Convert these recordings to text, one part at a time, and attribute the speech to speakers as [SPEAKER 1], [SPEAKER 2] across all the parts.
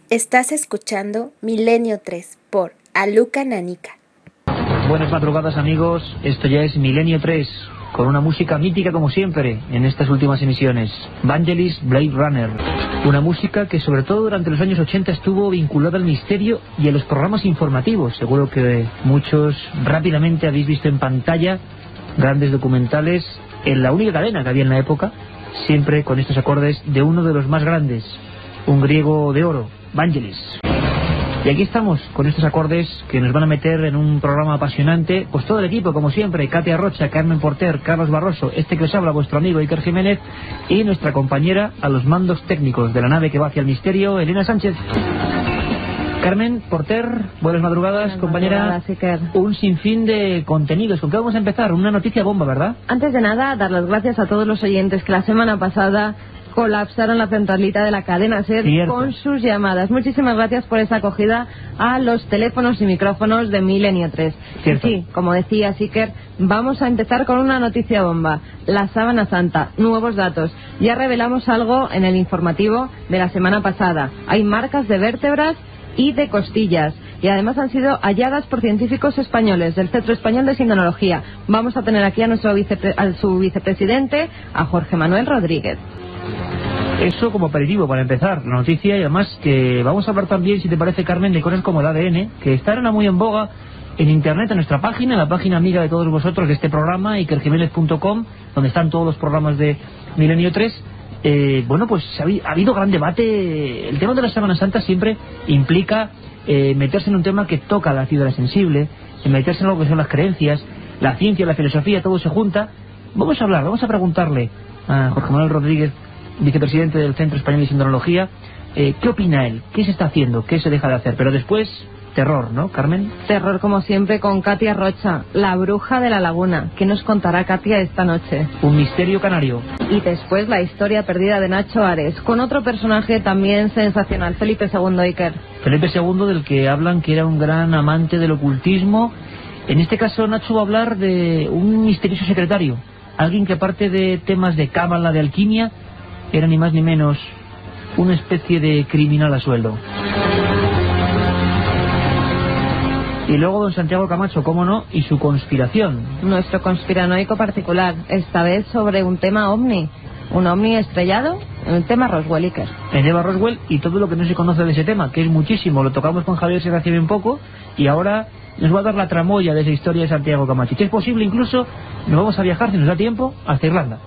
[SPEAKER 1] Estás escuchando Milenio 3 por Aluca Nanica.
[SPEAKER 2] Buenas madrugadas, amigos, esto ya es Milenio 3, con una música mítica como siempre en estas últimas emisiones, Vangelis Blade Runner, una música que sobre todo durante los años 80 estuvo vinculada al misterio y a los programas informativos. Seguro que muchos rápidamente habéis visto en pantalla grandes documentales en la única cadena que había en la época, siempre con estos acordes de uno de los más grandes, un griego de oro, Vangelis. Y aquí estamos con estos acordes que nos van a meter en un programa apasionante, pues todo el equipo, como siempre, Katia Rocha, Carmen Porter, Carlos Barroso, este que os habla, vuestro amigo Iker Jiménez, y nuestra compañera a los mandos técnicos de la nave que va hacia el misterio, Elena Sánchez. Carmen Porter, buenas madrugadas, compañera.
[SPEAKER 3] Iker.
[SPEAKER 2] Un sinfín de contenidos. ¿Con qué vamos a empezar? Una noticia bomba, ¿verdad?
[SPEAKER 3] Antes de nada, dar las gracias a todos los oyentes que la semana pasada colapsaron la centralita de la cadena SER con sus llamadas. Muchísimas gracias por esa acogida a los teléfonos y micrófonos de Milenio 3.
[SPEAKER 2] Cierto.
[SPEAKER 3] Y sí, como decía Iker, vamos a empezar con una noticia bomba. La Sábana Santa, nuevos datos. Ya revelamos algo en el informativo de la semana pasada. Hay marcas de vértebras y de costillas, y además han sido halladas por científicos españoles del Centro Español de Sindonología. Vamos a tener aquí a su vicepresidente, a Jorge Manuel Rodríguez.
[SPEAKER 2] Eso como aperitivo para empezar la noticia, y además que vamos a hablar también, si te parece, Carmen, de cosas como el ADN, que están ahora muy en boga en internet, en nuestra página, en la página amiga de todos vosotros de este programa, ikerjimenez.com, donde están todos los programas de Milenio 3. Bueno, pues ha habido gran debate. El tema de la Sábana Santa siempre implica meterse en un tema que toca a la fibra sensible, meterse en lo que son las creencias, la ciencia, la filosofía, todo se junta. Vamos a preguntarle a Jorge Manuel Rodríguez, vicepresidente del Centro Español de Sindonología, ¿qué opina él? ¿Qué se está haciendo? ¿Qué se deja de hacer? Pero después, terror, ¿no, Carmen?
[SPEAKER 3] Terror, como siempre, con Katia Rocha, la bruja de la laguna. ¿Qué nos contará Katia esta noche?
[SPEAKER 2] Un misterio canario.
[SPEAKER 3] Y después la historia perdida de Nacho Ares, con otro personaje también sensacional, Felipe II, Iker.
[SPEAKER 2] Felipe II, del que hablan que era un gran amante del ocultismo. En este caso, Nacho va a hablar de un misterioso secretario, alguien que aparte de temas de cábala, de alquimia, era ni más ni menos una especie de criminal a sueldo. Y luego don Santiago Camacho, cómo no, y su conspiración.
[SPEAKER 3] Nuestro conspiranoico particular, esta vez sobre un tema ovni. Un ovni estrellado, el tema Roswell, Iker.
[SPEAKER 2] El tema Roswell y todo lo que no se conoce de ese tema, que es muchísimo. Lo tocamos con Javier Serra hace bien poco, y ahora nos va a dar la tramoya de esa historia de Santiago Camacho. Y que es posible, incluso, nos vamos a viajar, si nos da tiempo, hasta Irlanda.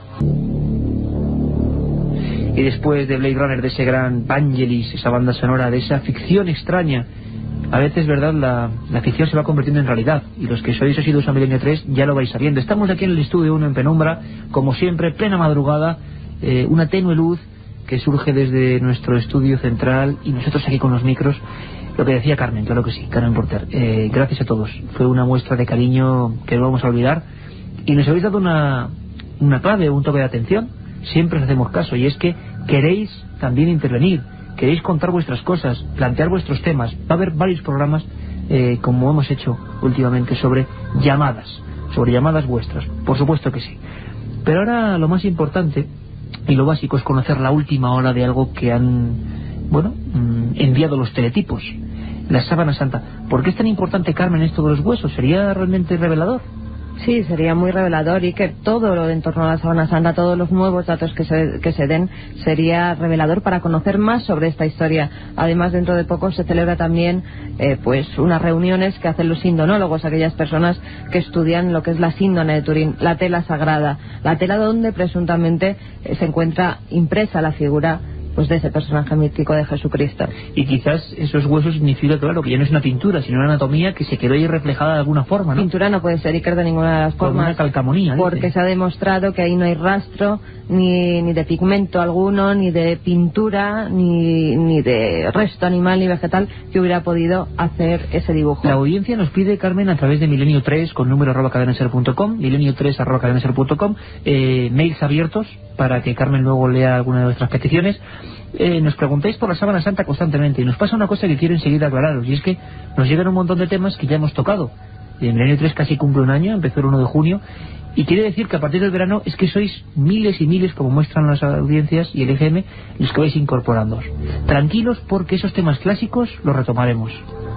[SPEAKER 2] Y después de Blade Runner, de ese gran Vangelis, esa banda sonora, de esa ficción extraña, a veces, verdad, la ficción se va convirtiendo en realidad, y los que sois asiduos a Milenio 3 ya lo vais sabiendo. Estamos aquí en el estudio 1 en penumbra, como siempre, plena madrugada, una tenue luz que surge desde nuestro estudio central, y nosotros aquí con los micros. Lo que decía Carmen, claro que sí, Carmen Porter, gracias a todos, fue una muestra de cariño que no vamos a olvidar, y nos habéis dado una clave, un toque de atención. Siempre os hacemos caso, y es que queréis también intervenir, queréis contar vuestras cosas, plantear vuestros temas. Va a haber varios programas, como hemos hecho últimamente, sobre llamadas vuestras, por supuesto que sí. Pero ahora lo más importante y lo básico es conocer la última hora de algo que han, enviado los teletipos, la Sábana Santa. ¿Por qué es tan importante, Carmen, esto de los huesos? ¿Sería realmente revelador?
[SPEAKER 3] Sí, sería muy revelador, y que todo lo en torno a la Sábana Santa, todos los nuevos datos que se den, sería revelador para conocer más sobre esta historia. Además, dentro de poco se celebra también unas reuniones que hacen los sindonólogos, aquellas personas que estudian lo que es la síndone de Turín, la tela sagrada, la tela donde presuntamente se encuentra impresa la figura de ese personaje mítico de Jesucristo.
[SPEAKER 2] Y quizás esos huesos significa, claro, que ya no es una pintura, sino una anatomía que se quedó ahí reflejada de alguna forma, ¿no?
[SPEAKER 3] Pintura no puede ser, Iker, de ninguna de las formas.
[SPEAKER 2] Como una calcamonía,
[SPEAKER 3] porque
[SPEAKER 2] dice.
[SPEAKER 3] Se ha demostrado que ahí no hay rastro ni de pigmento alguno, ni de pintura, ni de resto animal ni vegetal que hubiera podido hacer ese dibujo.
[SPEAKER 2] La audiencia nos pide, Carmen, a través de Milenio 3 con número @cadenaser.com, milenio3@cadenaser.com, mails abiertos para que Carmen luego lea alguna de nuestras peticiones. Nos preguntáis por la Sábana Santa constantemente, y nos pasa una cosa que quiero enseguida aclararos, y es que nos llegan un montón de temas que ya hemos tocado. de Milenio 3 casi cumple un año, empezó el 1 de junio, y quiere decir que a partir del verano es que sois miles y miles, como muestran las audiencias y el EGM, los que vais incorporándoos. Tranquilos, porque esos temas clásicos los retomaremos.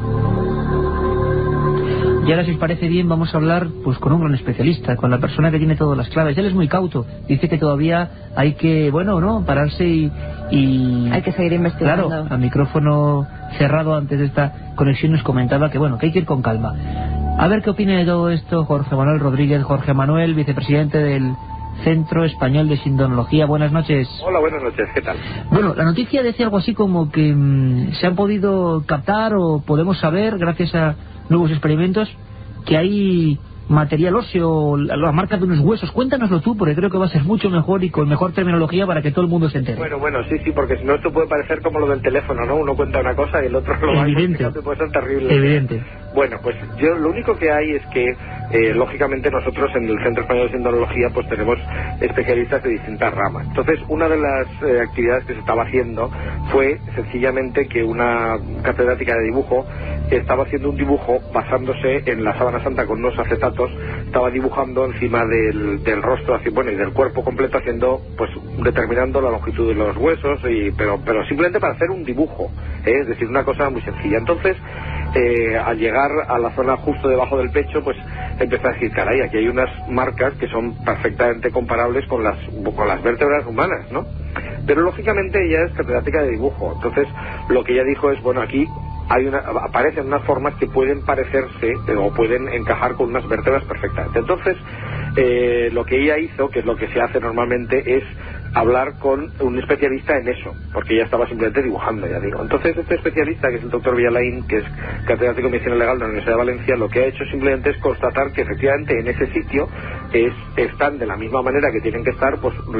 [SPEAKER 2] Y ahora, si os parece bien, vamos a hablar pues con un gran especialista, con la persona que tiene todas las claves. Él es muy cauto, dice que todavía hay que, pararse y
[SPEAKER 3] hay que seguir investigando.
[SPEAKER 2] Claro, a micrófono cerrado antes de esta conexión nos comentaba que que hay que ir con calma. A ver qué opina de todo esto Jorge Manuel Rodríguez. Jorge Manuel, vicepresidente del Centro Español de Sindonología. Buenas noches.
[SPEAKER 4] Hola, buenas noches, ¿qué tal?
[SPEAKER 2] Bueno, la noticia decía algo así como que se han podido captar o podemos saber, gracias a nuevos experimentos, que hay material óseo, la marca de unos huesos. Cuéntanoslo tú, porque creo que va a ser mucho mejor y con mejor terminología para que todo el mundo se entere.
[SPEAKER 4] Bueno, sí, porque si no esto puede parecer como lo del teléfono, ¿no? Uno cuenta una cosa y el otro lo va a
[SPEAKER 2] Evidente.
[SPEAKER 4] puede ser terrible.
[SPEAKER 2] Evidente.
[SPEAKER 4] Bueno, pues yo lo único que hay es que, lógicamente nosotros en el Centro Español de Sindonología pues tenemos especialistas de distintas ramas. Entonces, una de las actividades que se estaba haciendo fue sencillamente que una catedrática de dibujo estaba haciendo un dibujo basándose en la sábana santa con unos acetatos, estaba dibujando encima del rostro, y del cuerpo completo, determinando la longitud de los huesos, pero simplemente para hacer un dibujo, es decir, una cosa muy sencilla. Entonces, al llegar a la zona justo debajo del pecho, pues empecé a decir, caray, aquí hay unas marcas que son perfectamente comparables con las vértebras humanas, ¿no? Pero lógicamente ella es catedrática de dibujo, entonces lo que ella dijo es, aquí aparecen unas formas que pueden parecerse o pueden encajar con unas vértebras perfectamente. Entonces, lo que ella hizo, que es lo que se hace normalmente, es hablar con un especialista en eso, porque ella estaba simplemente dibujando, ya digo. Entonces, este especialista, que es el doctor Villalain, que es catedrático de Medicina Legal de la Universidad de Valencia, lo que ha hecho simplemente es constatar que efectivamente en ese sitio están de la misma manera que tienen que estar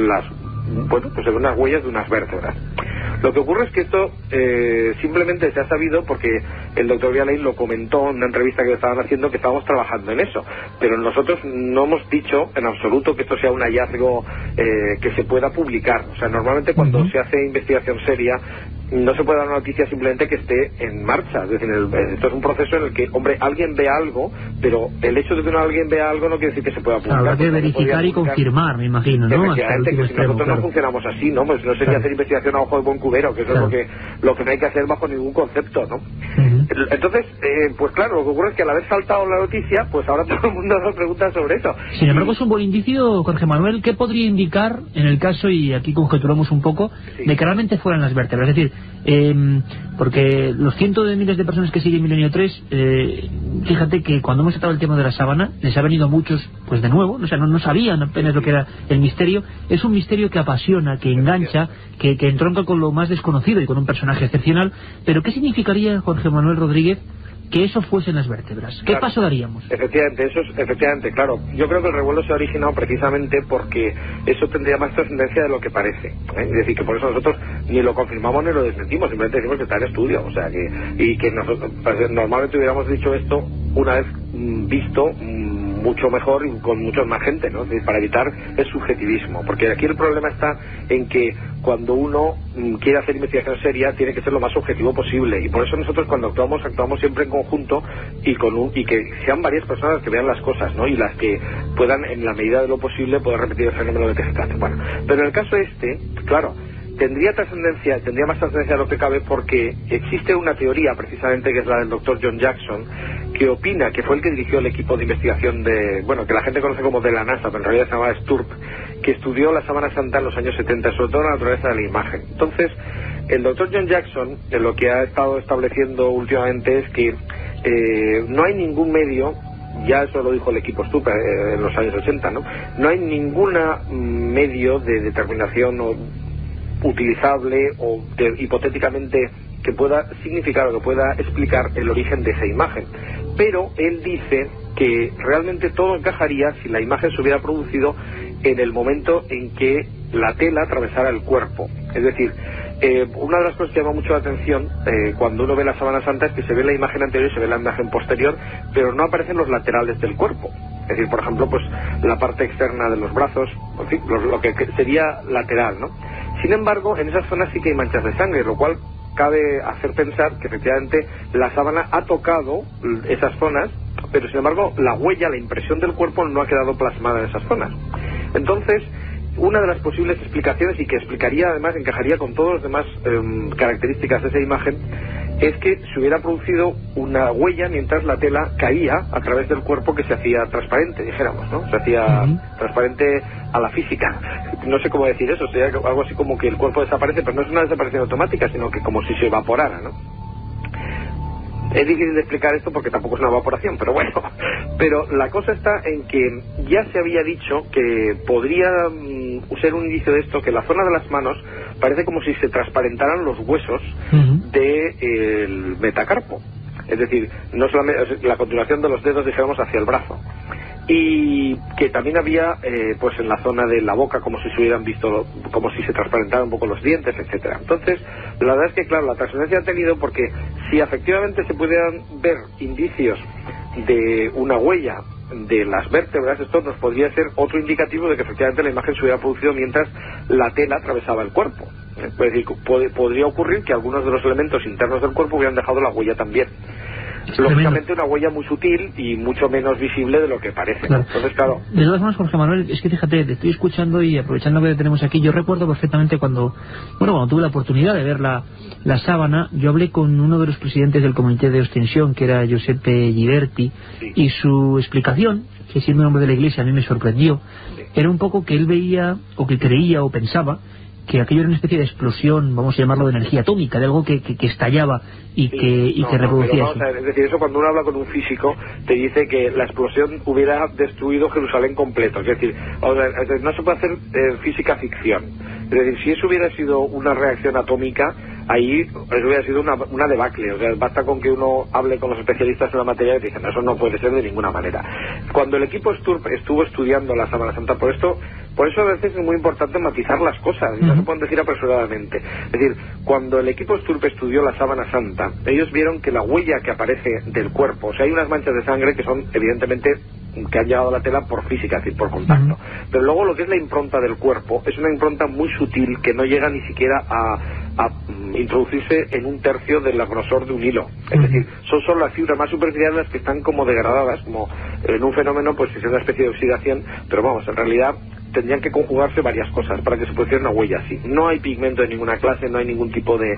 [SPEAKER 4] unas huellas de unas vértebras. Lo que ocurre es que esto simplemente se ha sabido porque el doctor Villalain lo comentó en una entrevista que estaban haciendo, que estábamos trabajando en eso, pero nosotros no hemos dicho en absoluto que esto sea un hallazgo que se pueda publicar. O sea, normalmente cuando se hace investigación seria no se puede dar una noticia simplemente que esté en marcha. Es decir, esto es un proceso en el que, alguien ve algo, pero el hecho de que alguien vea algo no quiere decir que se pueda publicar.
[SPEAKER 2] Habrá que verificar y confirmar, me imagino, ¿no?
[SPEAKER 4] Efectivamente, que si nosotros no funcionamos así, ¿no? Pues no sería hacer investigación a ojo de buen cubero, que eso es lo que no hay que hacer bajo ningún concepto, ¿no? Entonces, claro, lo que ocurre es que al haber saltado la noticia, pues ahora todo el mundo nos pregunta sobre eso.
[SPEAKER 2] Sin embargo, es un buen indicio, Jorge Manuel. ¿Qué podría indicar en el caso, y aquí conjeturamos un poco, de que realmente fueran las vértebras? Es decir, porque los cientos de miles de personas que siguen Milenio 3, fíjate que cuando hemos tratado el tema de la sábana, les ha venido a muchos pues de nuevo, o sea, no sabían apenas lo que era el misterio. Es un misterio que apasiona, que engancha, que entronca con lo más desconocido y con un personaje excepcional. Pero ¿qué significaría, Jorge Manuel Rodríguez, que eso fuesen las vértebras? ¿Qué paso daríamos?
[SPEAKER 4] Efectivamente, claro. Yo creo que el revuelo se ha originado precisamente porque eso tendría más trascendencia de lo que parece. Es decir, que por eso nosotros ni lo confirmamos ni lo desmentimos, simplemente decimos que está en estudio. O sea, que nosotros normalmente hubiéramos dicho esto una vez visto mucho mejor y con mucha más gente, ¿no? Es decir, para evitar el subjetivismo. Porque aquí el problema está en que cuando uno quiere hacer investigación seria tiene que ser lo más objetivo posible, y por eso nosotros cuando actuamos siempre en conjunto y que sean varias personas que vean las cosas, ¿no? Y las que puedan, en la medida de lo posible, poder repetir el fenómeno de que se trate. Bueno, pero en el caso claro, tendría más trascendencia de lo que cabe, porque existe una teoría precisamente, que es la del doctor John Jackson, que opina, que fue el que dirigió el equipo de investigación que la gente conoce como de la NASA, pero en realidad se llamaba STURP, que estudió la sábana santa en los años 70, sobre todo la naturaleza de la imagen. Entonces, el doctor John Jackson, lo que ha estado estableciendo últimamente es que no hay ningún medio, ya eso lo dijo el equipo STURP en los años 80, no hay ningún medio de determinación utilizable o hipotéticamente que pueda significar o que pueda explicar el origen de esa imagen. Pero él dice que realmente todo encajaría si la imagen se hubiera producido en el momento en que la tela atravesara el cuerpo. Es decir, una de las cosas que llama mucho la atención cuando uno ve la sábana santa es que se ve la imagen anterior y se ve la imagen posterior, pero no aparecen los laterales del cuerpo. Es decir, por ejemplo, pues la parte externa de los brazos, en fin, lo que sería lateral, ¿no? Sin embargo, en esas zonas sí que hay manchas de sangre, lo cual cabe hacer pensar que efectivamente la sábana ha tocado esas zonas pero sin embargo la huella, la impresión del cuerpo no ha quedado plasmada en esas zonas. Entonces, una de las posibles explicaciones, y que explicaría además, encajaría con todas las demás características de esa imagen, es que se hubiera producido una huella mientras la tela caía a través del cuerpo, que se hacía transparente, dijéramos, ¿no? Se hacía transparente a la física. No sé cómo decir eso, sería algo así como que el cuerpo desaparece, pero no es una desaparición automática, sino que como si se evaporara, ¿no? Es difícil de explicar esto porque tampoco es una evaporación, pero bueno. Pero la cosa está en que ya se había dicho que podría ser un indicio de esto, que la zona de las manos parece como si se transparentaran los huesos del metacarpo. Es decir, no solamente la continuación de los dedos, dijéramos, hacia el brazo. Y que también había pues en la zona de la boca como si se hubieran visto, como si se transparentaran un poco los dientes, etcétera. Entonces, la verdad es que claro, la trascendencia ha tenido, porque si efectivamente se pudieran ver indicios de una huella de las vértebras, esto nos podría ser otro indicativo de que efectivamente la imagen se hubiera producido mientras la tela atravesaba el cuerpo. Es decir, podría ocurrir que algunos de los elementos internos del cuerpo hubieran dejado la huella también. Lógicamente una huella muy sutil y mucho menos visible de lo que parece.
[SPEAKER 2] Claro.
[SPEAKER 4] Entonces, claro.
[SPEAKER 2] De todas formas, Jorge Manuel, es que fíjate, te estoy escuchando y aprovechando que te tenemos aquí, yo recuerdo perfectamente cuando tuve la oportunidad de ver la sábana, yo hablé con uno de los presidentes del Comité de Ostensión, que era Giuseppe Giberti,
[SPEAKER 4] sí.
[SPEAKER 2] Y su explicación, que siendo un hombre de la Iglesia a mí me sorprendió, era un poco que él veía, o que creía, o pensaba, que aquello era una especie de explosión, vamos a llamarlo, de energía atómica, de algo que estallaba y que reproducía eso.
[SPEAKER 4] Es decir, eso cuando uno habla con un físico te dice que la explosión hubiera destruido Jerusalén completo. Es decir, no se puede hacer física ficción. Es decir, si eso hubiera sido una reacción atómica, ahí eso hubiera sido una debacle. O sea, basta con que uno hable con los especialistas en la materia y te dicen, eso no puede ser de ninguna manera. Cuando el equipo Sturp estuvo estudiando la Sábana Santa, por eso a veces es muy importante matizar las cosas, y no se pueden decir apresuradamente. Es decir, cuando el equipo Sturp estudió la Sábana Santa, ellos vieron que la huella que aparece del cuerpo, o sea, hay unas manchas de sangre que son evidentemente que han llegado a la tela por física, es decir, por contacto. Pero luego lo que es la impronta del cuerpo es una impronta muy sutil que no llega ni siquiera a introducirse en un tercio del grosor de un hilo. Es decir, son solo las fibras más superficiales las que están como degradadas, como en un fenómeno, pues es una especie de oxidación, pero vamos, en realidad tendrían que conjugarse varias cosas para que se produciera una huella así. No hay pigmento de ninguna clase, no hay ningún tipo de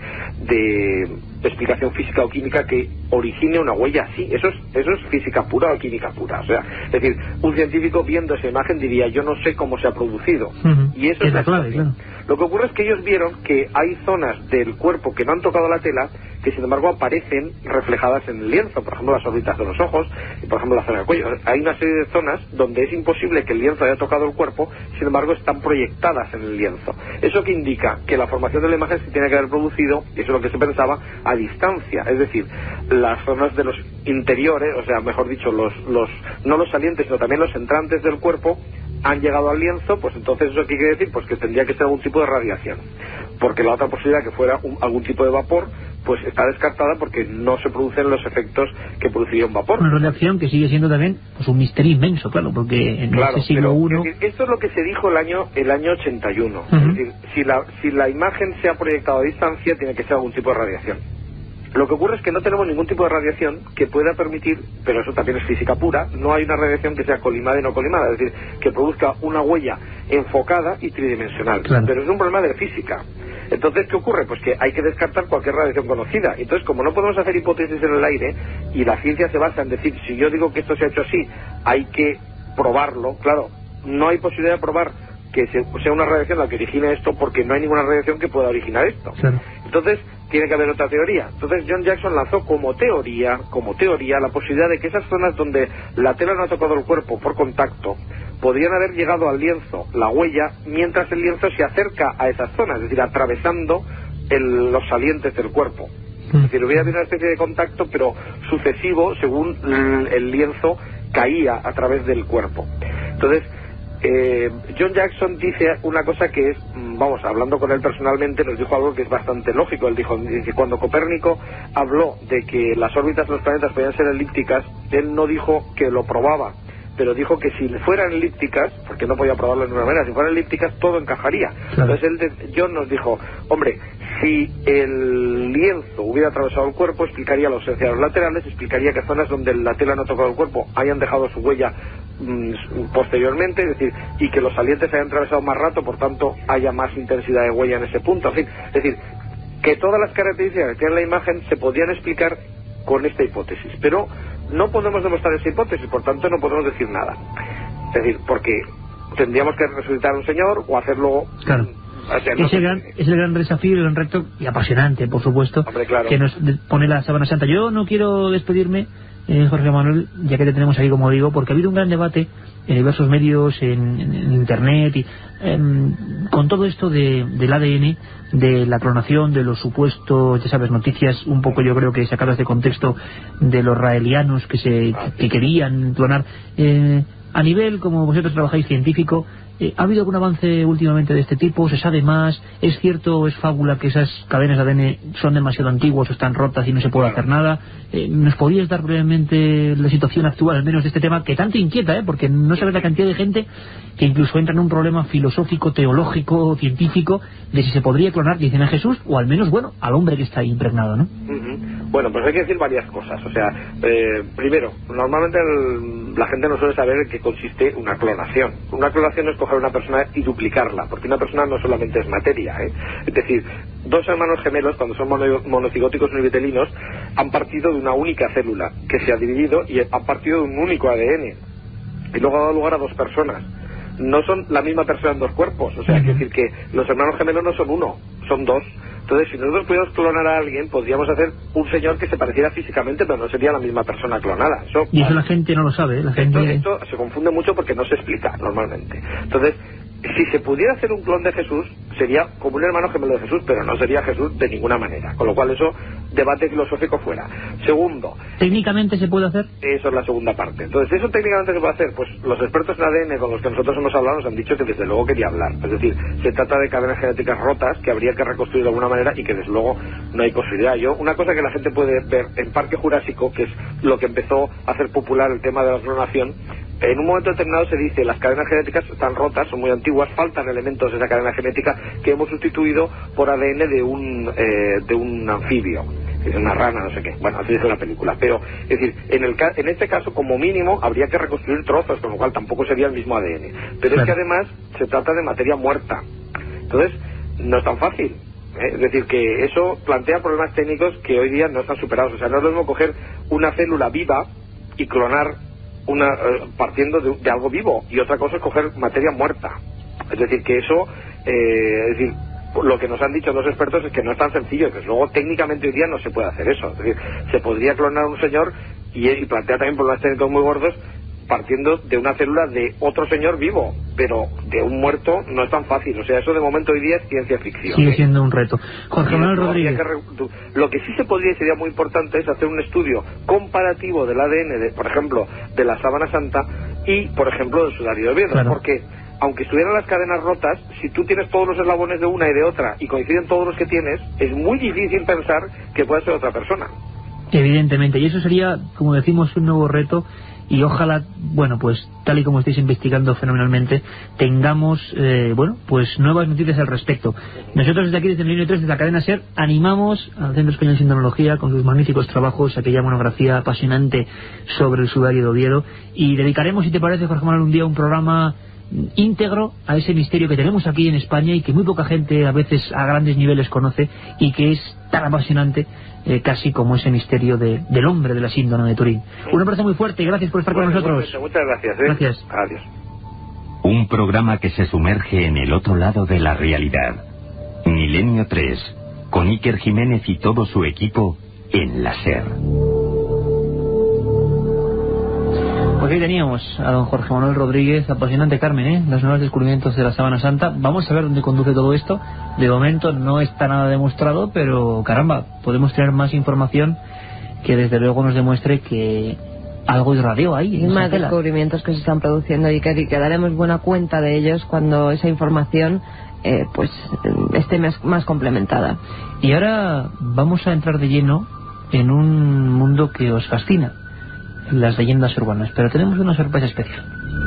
[SPEAKER 4] explicación física o química que origine una huella así. Eso es física pura o química pura. O sea, es decir, un científico viendo esa imagen diría, yo no sé cómo se ha producido. Y eso es la clave, claro. Lo que ocurre es que ellos vieron que hay zonas del cuerpo que no han tocado la tela, que sin embargo aparecen reflejadas en el lienzo, por ejemplo las órbitas de los ojos, y por ejemplo la zona del cuello. Hay una serie de zonas donde es imposible que el lienzo haya tocado el cuerpo, sin embargo están proyectadas en el lienzo. ¿Eso que indica? Que la formación de la imagen se tiene que haber producido, y eso es lo que se pensaba, a distancia, es decir, las zonas de los interiores, o sea, mejor dicho, no los salientes, sino también los entrantes del cuerpo, han llegado al lienzo. Pues entonces eso qué quiere decir, pues que tendría que ser algún tipo de radiación, porque la otra posibilidad que fuera algún tipo de vapor pues está descartada, porque no se producen los efectos que produciría un vapor.
[SPEAKER 2] Una radiación que sigue siendo también pues un misterio inmenso, claro, porque en ese siglo I...
[SPEAKER 4] Esto es lo que se dijo el año 81. Es decir, si la imagen se ha proyectado a distancia, tiene que ser algún tipo de radiación. Lo que ocurre es que no tenemos ningún tipo de radiación que pueda permitir, pero eso también es física pura, no hay una radiación que sea colimada y no colimada, es decir, que produzca una huella enfocada y tridimensional. Claro. Pero es un problema de física. Entonces, ¿qué ocurre? Pues que hay que descartar cualquier radiación conocida. Entonces, como no podemos hacer hipótesis en el aire, y la ciencia se basa en decir, si yo digo que esto se ha hecho así, hay que probarlo. Claro, no hay posibilidad de probar que sea una radiación la que origine esto, porque no hay ninguna radiación que pueda originar esto. Claro. Entonces, tiene que haber otra teoría. Entonces, John Jackson lanzó como teoría la posibilidad de que esas zonas donde la tela no ha tocado el cuerpo por contacto podrían haber llegado al lienzo, la huella, mientras el lienzo se acerca a esas zonas, es decir, atravesando los salientes del cuerpo. Es decir, hubiera habido una especie de contacto, pero sucesivo, según el lienzo caía a través del cuerpo. Entonces, John Jackson dice una cosa que es, vamos, hablando con él personalmente, nos dijo algo que es bastante lógico. Él dijo que cuando Copérnico habló de que las órbitas de los planetas podían ser elípticas, él no dijo que lo probaba, pero dijo que si fueran elípticas, porque no podía probarlo de ninguna manera, si fueran elípticas todo encajaría.
[SPEAKER 2] Claro.
[SPEAKER 4] Entonces John nos dijo, hombre, si el lienzo hubiera atravesado el cuerpo, explicaría la ausencia de los laterales, explicaría que zonas donde la tela no ha tocado el cuerpo hayan dejado su huella posteriormente, es decir, y que los salientes hayan atravesado más rato, por tanto haya más intensidad de huella en ese punto, en fin, es decir, que todas las características que tiene la imagen se podían explicar con esta hipótesis, pero no podemos demostrar esa hipótesis, por tanto no podemos decir nada, es decir, porque tendríamos que resucitar a un señor o hacerlo...
[SPEAKER 2] Claro.
[SPEAKER 4] O sea, no
[SPEAKER 2] es el gran desafío, el gran reto y apasionante, por supuesto,
[SPEAKER 4] hombre, claro,
[SPEAKER 2] que nos pone la Sábana Santa. Yo no quiero despedirme, Jorge Manuel, ya que te tenemos ahí como digo, porque ha habido un gran debate en diversos medios, en internet, y con todo esto del ADN, de la clonación, de los supuestos, ya sabes, noticias un poco yo creo que sacadas de contexto de los raelianos que querían clonar. A nivel, como vosotros trabajáis, científico, ¿ha habido algún avance últimamente de este tipo? ¿Se sabe más? ¿Es cierto o es fábula que esas cadenas de ADN son demasiado antiguas o están rotas y no se puede hacer nada? ¿Nos podrías dar brevemente la situación actual, al menos de este tema, que tanto inquieta, porque no sabes la cantidad de gente que incluso entra en un problema filosófico, teológico, científico, de si se podría clonar, dicen, a Jesús, o al menos, bueno, al hombre que está ahí impregnado, ¿no?
[SPEAKER 4] Bueno, pues hay que decir varias cosas. O sea, primero, normalmente la gente no suele saber en qué consiste una clonación. Una clonación es coger a una persona y duplicarla, porque una persona no solamente es materia, Es decir, dos hermanos gemelos, cuando son monocigóticos univitelinos, han partido de una única célula que se ha dividido y han partido de un único ADN y luego ha dado lugar a dos personas. No son la misma persona en dos cuerpos, o sea, quiere decir que los hermanos gemelos no son uno, son dos. Entonces, si nosotros pudiéramos clonar a alguien, podríamos hacer un señor que se pareciera físicamente, pero no sería la misma persona clonada.
[SPEAKER 2] Y eso la gente no lo sabe, la gente...
[SPEAKER 4] Esto se confunde mucho porque no se explica normalmente. Entonces, si se pudiera hacer un clon de Jesús, sería como un hermano gemelo de Jesús, pero no sería Jesús de ninguna manera. Con lo cual eso, debate filosófico fuera. Segundo,
[SPEAKER 2] ¿técnicamente se puede hacer?
[SPEAKER 4] Eso es la segunda parte. Entonces, ¿eso técnicamente se puede hacer? Pues los expertos en ADN con los que nosotros hemos hablado nos han dicho que desde luego quería hablar. Es decir, se trata de cadenas genéticas rotas que habría que reconstruir de alguna manera y que desde luego no hay posibilidad. Una cosa que la gente puede ver en Parque Jurásico, que es lo que empezó a hacer popular el tema de la clonación, en un momento determinado se dice las cadenas genéticas están rotas, son muy antiguas, faltan elementos de esa cadena genética que hemos sustituido por ADN de un anfibio, una rana, no sé qué. Bueno, así dice la película. Pero, es decir, en este caso, como mínimo, habría que reconstruir trozos, con lo cual tampoco sería el mismo ADN. Pero claro, es que además se trata de materia muerta. Entonces, no es tan fácil. Es decir, que eso plantea problemas técnicos que hoy día no están superados. O sea, no es lo mismo coger una célula viva y clonar partiendo de algo vivo, y otra cosa es coger materia muerta. Es decir, que eso, es decir, lo que nos han dicho los expertos es que no es tan sencillo, que luego técnicamente hoy día no se puede hacer eso. Es decir, se podría clonar un señor y plantea también problemas técnicos muy gordos partiendo de una célula de otro señor vivo, pero de un muerto no es tan fácil. O sea, eso de momento hoy día es ciencia ficción.
[SPEAKER 2] Sigue siendo un reto. Jorge Manuel Rodríguez.
[SPEAKER 4] Lo que sí se podría y sería muy importante es hacer un estudio comparativo del ADN, por ejemplo, de la Sábana Santa y, por ejemplo, del Sudario de Oviedo. Claro. Porque, aunque estuvieran las cadenas rotas, si tú tienes todos los eslabones de una y de otra y coinciden todos los que tienes, es muy difícil pensar que pueda ser otra persona.
[SPEAKER 2] Evidentemente, y eso sería, como decimos, un nuevo reto. Y ojalá, bueno, pues tal y como estáis investigando fenomenalmente, tengamos, bueno, pues nuevas noticias al respecto. Nosotros desde aquí, desde Milenio 3, desde la cadena SER, animamos al Centro Español de Sintonología con sus magníficos trabajos, aquella monografía apasionante sobre el Sudario de Oviedo, y dedicaremos, si te parece, Jorge Manuel, un día un programa íntegro a ese misterio que tenemos aquí en España y que muy poca gente a veces a grandes niveles conoce y que es tan apasionante casi como ese misterio del hombre de la síndrome de Turín. Un abrazo muy fuerte y gracias por estar con nosotros.
[SPEAKER 4] Muchas gracias.
[SPEAKER 2] Gracias.
[SPEAKER 4] Adiós.
[SPEAKER 5] Un programa que se sumerge en el otro lado de la realidad. Milenio 3, con Iker Jiménez y todo su equipo en la SER.
[SPEAKER 2] Pues ahí teníamos a don Jorge Manuel Rodríguez, apasionante, Carmen, los nuevos descubrimientos de la Sábana Santa. Vamos a ver dónde conduce todo esto. De momento no está nada demostrado, pero caramba, podemos tener más información que desde luego nos demuestre que algo irradió ahí.
[SPEAKER 3] Y más descubrimientos que se están produciendo, y que daremos buena cuenta de ellos cuando esa información pues esté más complementada.
[SPEAKER 2] Y ahora vamos a entrar de lleno en un mundo que os fascina. las leyendas urbanas, pero tenemos una sorpresa especial.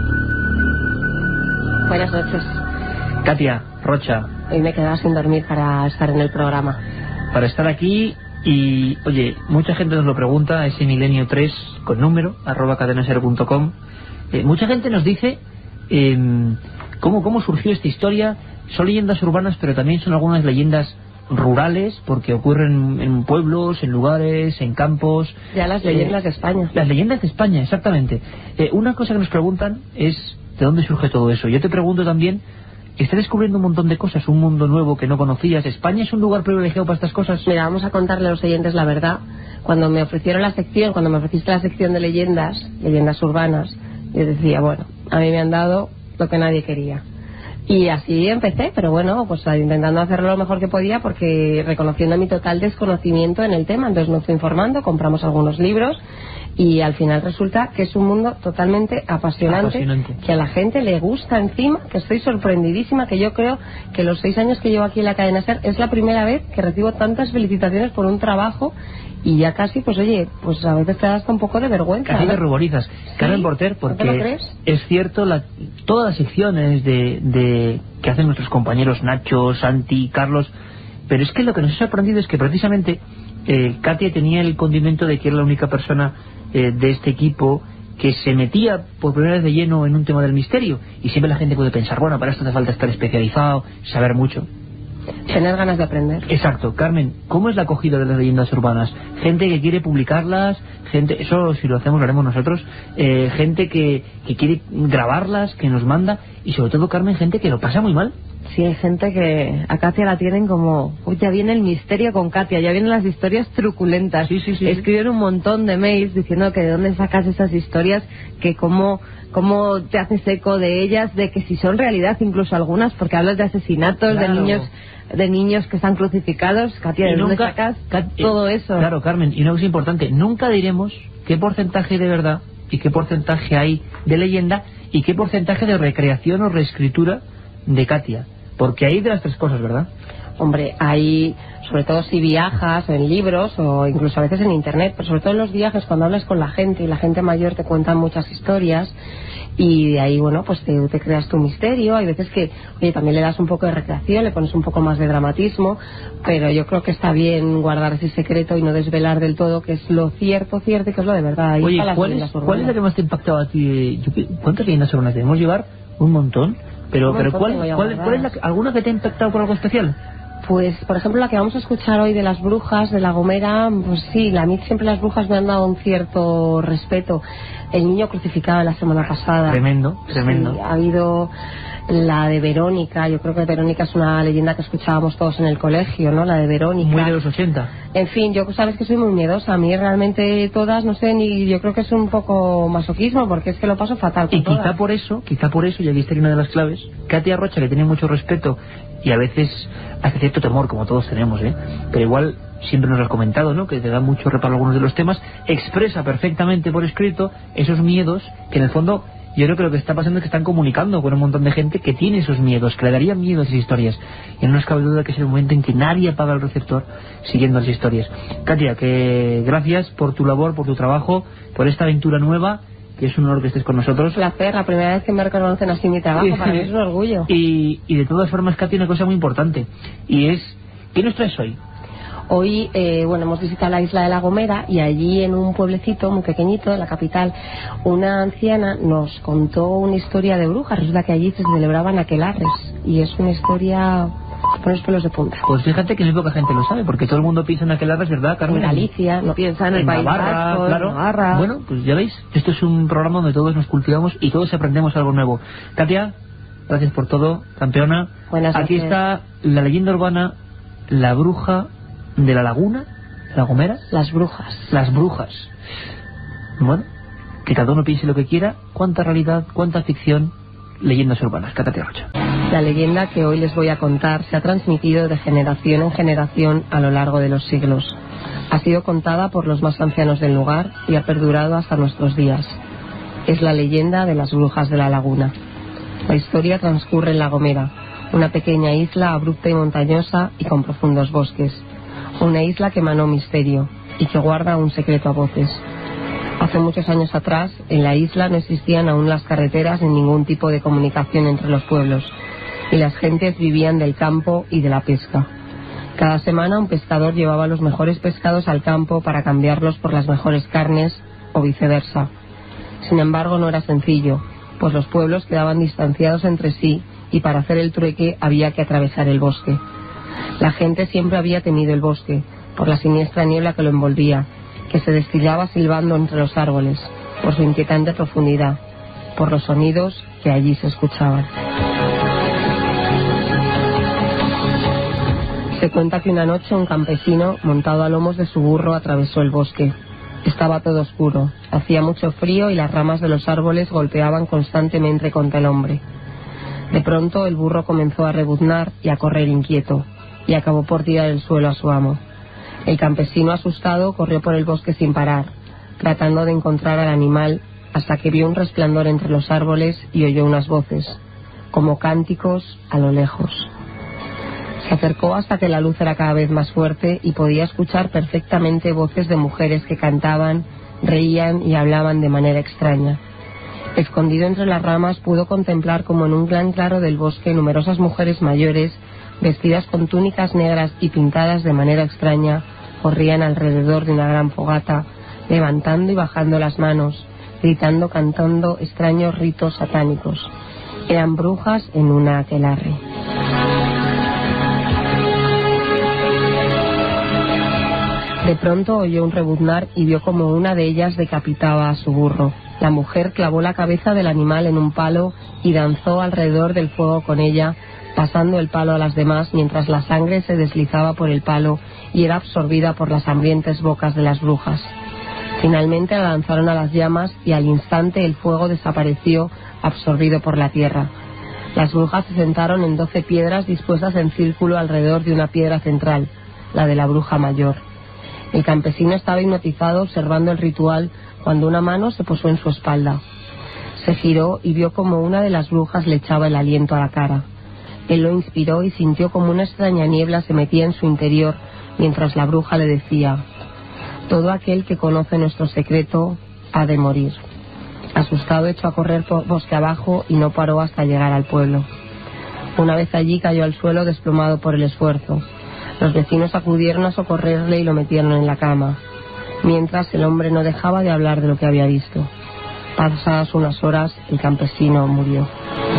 [SPEAKER 6] Buenas noches.
[SPEAKER 2] Katia Rocha.
[SPEAKER 6] Hoy me he quedado sin dormir para estar en el programa.
[SPEAKER 2] Para estar aquí y, oye, mucha gente nos lo pregunta, ese milenio 3 con número, @cadenaser.com. Mucha gente nos dice cómo surgió esta historia. Son leyendas urbanas, pero también son algunas leyendas rurales, porque ocurren en pueblos, en lugares, en campos.
[SPEAKER 6] Ya las leyendas de España.
[SPEAKER 2] Las leyendas de España, exactamente. Una cosa que nos preguntan es ¿de dónde surge todo eso? Yo te pregunto también, ¿estás descubriendo un montón de cosas, un mundo nuevo que no conocías? ¿España es un lugar privilegiado para estas cosas?
[SPEAKER 6] Mira, vamos a contarle a los oyentes la verdad. Cuando me ofreciste la sección de leyendas urbanas, yo decía, bueno, a mí me han dado lo que nadie quería. Y así empecé, pero bueno, pues intentando hacerlo lo mejor que podía, porque reconociendo mi total desconocimiento en el tema. Entonces me fui informando, compramos algunos libros y al final resulta que es un mundo totalmente apasionante. Que a la gente le gusta encima, que estoy sorprendidísima, que yo creo que los 6 años que llevo aquí en la cadena SER es la primera vez que recibo tantas felicitaciones por un trabajo. Y ya casi, pues oye, pues a veces te da hasta un poco de vergüenza.
[SPEAKER 2] Casi te ruborizas. ¿Sí? Carmen Porter, porque
[SPEAKER 6] ¿no te lo crees?
[SPEAKER 2] Es cierto, todas las secciones que hacen nuestros compañeros Nacho, Santi, Carlos, pero es que lo que nos ha sorprendido es que precisamente Katia tenía el condimento de que era la única persona de este equipo que se metía por primera vez de lleno en un tema del misterio. Y siempre la gente puede pensar, bueno, para esto hace falta estar especializado, saber mucho.
[SPEAKER 6] Tener ganas de aprender.
[SPEAKER 2] Exacto. Carmen, ¿cómo es la acogida de las leyendas urbanas? Gente que quiere publicarlas, gente, eso si lo hacemos lo haremos nosotros, gente que quiere grabarlas, que nos manda, y sobre todo, Carmen, gente que lo pasa muy mal.
[SPEAKER 3] Sí, hay gente que a Katia la tienen como, uy, ya viene el misterio con Katia, ya vienen las historias truculentas.
[SPEAKER 2] Sí.
[SPEAKER 3] Escriben un montón de mails diciendo que de dónde sacas esas historias, que cómo te haces eco de ellas, de que si son realidad incluso algunas, porque hablas de asesinatos,
[SPEAKER 2] claro,
[SPEAKER 3] de niños que están crucificados. Katia, ¿de dónde sacas todo eso?
[SPEAKER 2] Claro, Carmen, y una cosa importante, nunca diremos qué porcentaje de verdad y qué porcentaje hay de leyenda y qué porcentaje de recreación o reescritura de Katia, porque hay de las tres cosas, ¿verdad?
[SPEAKER 6] Hombre, hay, sobre todo si viajas en libros o incluso a veces en internet, pero sobre todo en los viajes, cuando hablas con la gente y la gente mayor te cuentan muchas historias, y de ahí, bueno, pues te creas tu misterio. Hay veces que, oye, también le das un poco de recreación, le pones un poco más de dramatismo, pero yo creo que está bien guardar ese secreto y no desvelar del todo que es lo cierto y que es lo de verdad. Ahí
[SPEAKER 2] oye, ¿cuál es la que más te ha impactado a ti? ¿Cuántas leyendas urbanas debemos llevar? Un montón. Pero ¿cuál es alguna que te ha impactado por algo especial?
[SPEAKER 6] Pues, por ejemplo, la que vamos a escuchar hoy de las brujas de La Gomera, pues sí, a mí siempre las brujas me han dado un cierto respeto. El niño crucificado la semana pasada.
[SPEAKER 2] Tremendo.
[SPEAKER 6] Sí, ha habido la de Verónica. Yo creo que Verónica es una leyenda que escuchábamos todos en el colegio, ¿no? La de Verónica.
[SPEAKER 2] Muy de los 80.
[SPEAKER 6] En fin, yo sabes que soy muy miedosa. A mí realmente todas, no sé, ni yo creo que es un poco masoquismo, porque es que lo paso fatal con todas.
[SPEAKER 2] Quizá por eso, y aquí estaría una de las claves, Katia Rocha, que tiene mucho respeto y a veces hace cierto temor, como todos tenemos, pero igual siempre nos lo has comentado, ¿no? Que te da mucho reparo algunos de los temas, expresa perfectamente por escrito esos miedos que en el fondo yo creo que lo que está pasando es que están comunicando con un montón de gente que tiene esos miedos, que le darían miedo a esas historias, y no nos cabe duda que es el momento en que nadie apaga el receptor siguiendo las historias. Katia, que gracias por tu labor, por tu trabajo, por esta aventura nueva, que es un honor que estés con nosotros.
[SPEAKER 6] Un placer, la primera vez que me reconocen así mi trabajo, para mí es un orgullo.
[SPEAKER 2] Y de todas formas, Katia, una cosa muy importante, y es, ¿qué nos traes hoy?
[SPEAKER 6] Hoy, hemos visitado la isla de La Gomera, y allí en un pueblecito muy pequeñito, en la capital, una anciana nos contó una historia de brujas. Resulta que allí se celebraban aquelarres, y es una historia que pone los pelos de punta.
[SPEAKER 2] Pues fíjate que muy poca gente lo sabe, porque todo el mundo piensa en aquelarres, ¿verdad, Carmen?
[SPEAKER 6] En Galicia, no piensa en el País Vasco,
[SPEAKER 2] claro.
[SPEAKER 6] En Navarra.
[SPEAKER 2] Bueno, pues ya veis, esto es un programa donde todos nos cultivamos y todos aprendemos algo nuevo. Katia, gracias por todo, campeona.
[SPEAKER 6] Buenas noches.
[SPEAKER 2] Aquí está la leyenda urbana, la bruja de la laguna, La Gomera.
[SPEAKER 6] Las brujas.
[SPEAKER 2] Las brujas. Bueno, que cada uno piense lo que quiera. Cuánta realidad, cuánta ficción. Leyendas urbanas. Katia Rocha.
[SPEAKER 6] La leyenda que hoy les voy a contar se ha transmitido de generación en generación a lo largo de los siglos. Ha sido contada por los más ancianos del lugar y ha perdurado hasta nuestros días. Es la leyenda de las brujas de la laguna. La historia transcurre en La Gomera, una pequeña isla abrupta y montañosa y con profundos bosques. Una isla que emanó misterio y que guarda un secreto a voces. Hace muchos años atrás, en la isla no existían aún las carreteras ni ningún tipo de comunicación entre los pueblos, y las gentes vivían del campo y de la pesca. Cada semana un pescador llevaba los mejores pescados al campo para cambiarlos por las mejores carnes o viceversa. Sin embargo, no era sencillo, pues los pueblos quedaban distanciados entre sí y para hacer el trueque había que atravesar el bosque. La gente siempre había temido el bosque, por la siniestra niebla que lo envolvía, que se destilaba silbando entre los árboles, por su inquietante profundidad, por los sonidos que allí se escuchaban. Se cuenta que una noche un campesino, montado a lomos de su burro, atravesó el bosque. Estaba todo oscuro, hacía mucho frío y las ramas de los árboles golpeaban constantemente contra el hombre. De pronto el burro comenzó a rebuznar y a correr inquieto, y acabó por tirar el suelo a su amo. El campesino, asustado, corrió por el bosque sin parar, tratando de encontrar al animal, hasta que vio un resplandor entre los árboles y oyó unas voces, como cánticos a lo lejos. Se acercó hasta que la luz era cada vez más fuerte y podía escuchar perfectamente voces de mujeres que cantaban, reían y hablaban de manera extraña. Escondido entre las ramas pudo contemplar como en un gran claro del bosque numerosas mujeres mayores, vestidas con túnicas negras y pintadas de manera extraña, corrían alrededor de una gran fogata, levantando y bajando las manos, gritando, cantando extraños ritos satánicos. Eran brujas en una aquelarre. De pronto oyó un rebuznar y vio como una de ellas decapitaba a su burro. La mujer clavó la cabeza del animal en un palo y danzó alrededor del fuego con ella, pasando el palo a las demás mientras la sangre se deslizaba por el palo y era absorbida por las hambrientas bocas de las brujas. Finalmente la lanzaron a las llamas y al instante el fuego desapareció, absorbido por la tierra. Las brujas se sentaron en 12 piedras dispuestas en círculo alrededor de una piedra central, la de la bruja mayor. El campesino estaba hipnotizado observando el ritual cuando una mano se posó en su espalda. Se giró y vio como una de las brujas le echaba el aliento a la cara. Él lo inspiró y sintió como una extraña niebla se metía en su interior mientras la bruja le decía: todo aquel que conoce nuestro secreto ha de morir. Asustado echó a correr por bosque abajo y no paró hasta llegar al pueblo. Una vez allí cayó al suelo desplomado por el esfuerzo. Los vecinos acudieron a socorrerle y lo metieron en la cama, mientras el hombre no dejaba de hablar de lo que había visto. Pasadas unas horas, el campesino murió.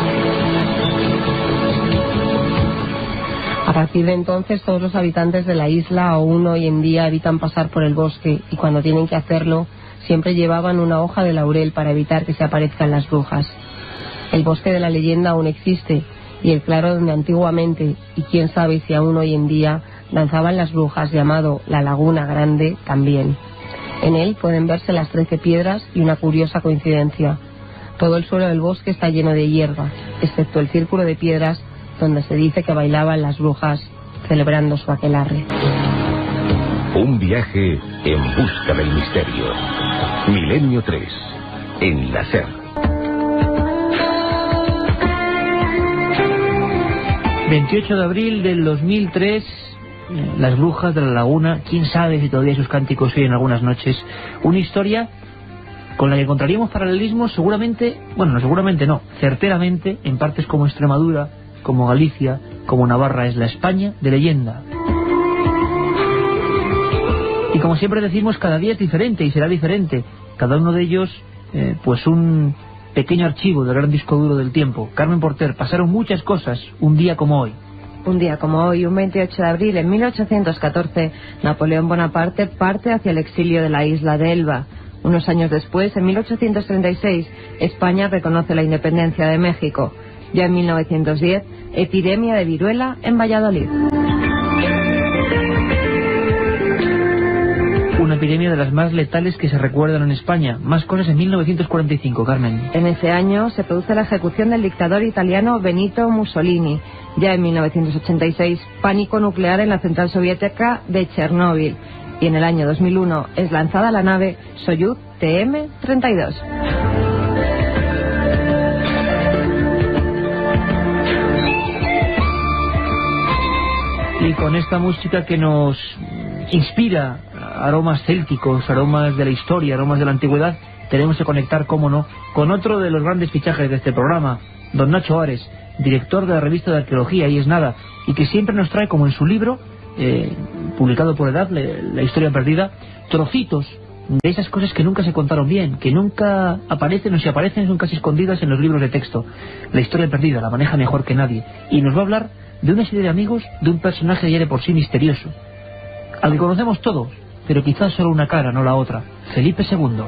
[SPEAKER 6] A partir de entonces, todos los habitantes de la isla aún hoy en día evitan pasar por el bosque y cuando tienen que hacerlo, siempre llevaban una hoja de laurel para evitar que se aparezcan las brujas. El bosque de la leyenda aún existe, y el claro donde antiguamente, y quién sabe si aún hoy en día, danzaban las brujas, llamado la Laguna Grande, también. En él pueden verse las 13 piedras y una curiosa coincidencia. Todo el suelo del bosque está lleno de hierba, excepto el círculo de piedras donde se dice que bailaban las brujas celebrando su aquelarre.
[SPEAKER 7] Un viaje en busca del misterio. Milenio 3, en la SER.
[SPEAKER 2] 28 de abril del 2003, las brujas de la laguna, quién sabe si todavía sus cánticos oyen algunas noches. Una historia con la que encontraríamos paralelismos seguramente, bueno, no seguramente no, certeramente, en partes como Extremadura, como Galicia, como Navarra. Es la España de leyenda. Y como siempre decimos, cada día es diferente y será diferente. Cada uno de ellos, pues un pequeño archivo del gran disco duro del tiempo. Carmen Porter, pasaron muchas cosas un día como hoy.
[SPEAKER 3] Un día como hoy, un 28 de abril, en 1814, Napoleón Bonaparte parte hacia el exilio de la isla de Elba. Unos años después, en 1836, España reconoce la independencia de México. Ya en 1910, epidemia de viruela en Valladolid.
[SPEAKER 2] Una epidemia de las más letales que se recuerdan en España. Más cosas en 1945, Carmen.
[SPEAKER 3] En ese año se produce la ejecución del dictador italiano Benito Mussolini. Ya en 1986, pánico nuclear en la central soviética de Chernóbil. Y en el año 2001 es lanzada la nave Soyuz TM-32.
[SPEAKER 2] Y con esta música que nos inspira aromas célticos, aromas de la historia, aromas de la antigüedad, tenemos que conectar, cómo no, con otro de los grandes fichajes de este programa, don Nacho Ares, director de la revista de arqueología Ahí es nada, y que siempre nos trae, como en su libro, publicado por Edad, La historia perdida, trocitos de esas cosas que nunca se contaron bien, que nunca aparecen, o si aparecen son casi escondidas en los libros de texto. La historia perdida la maneja mejor que nadie, y nos va a hablar de una serie de amigos de un personaje ya de por sí misterioso, al que conocemos todos, pero quizás solo una cara, no la otra: Felipe II.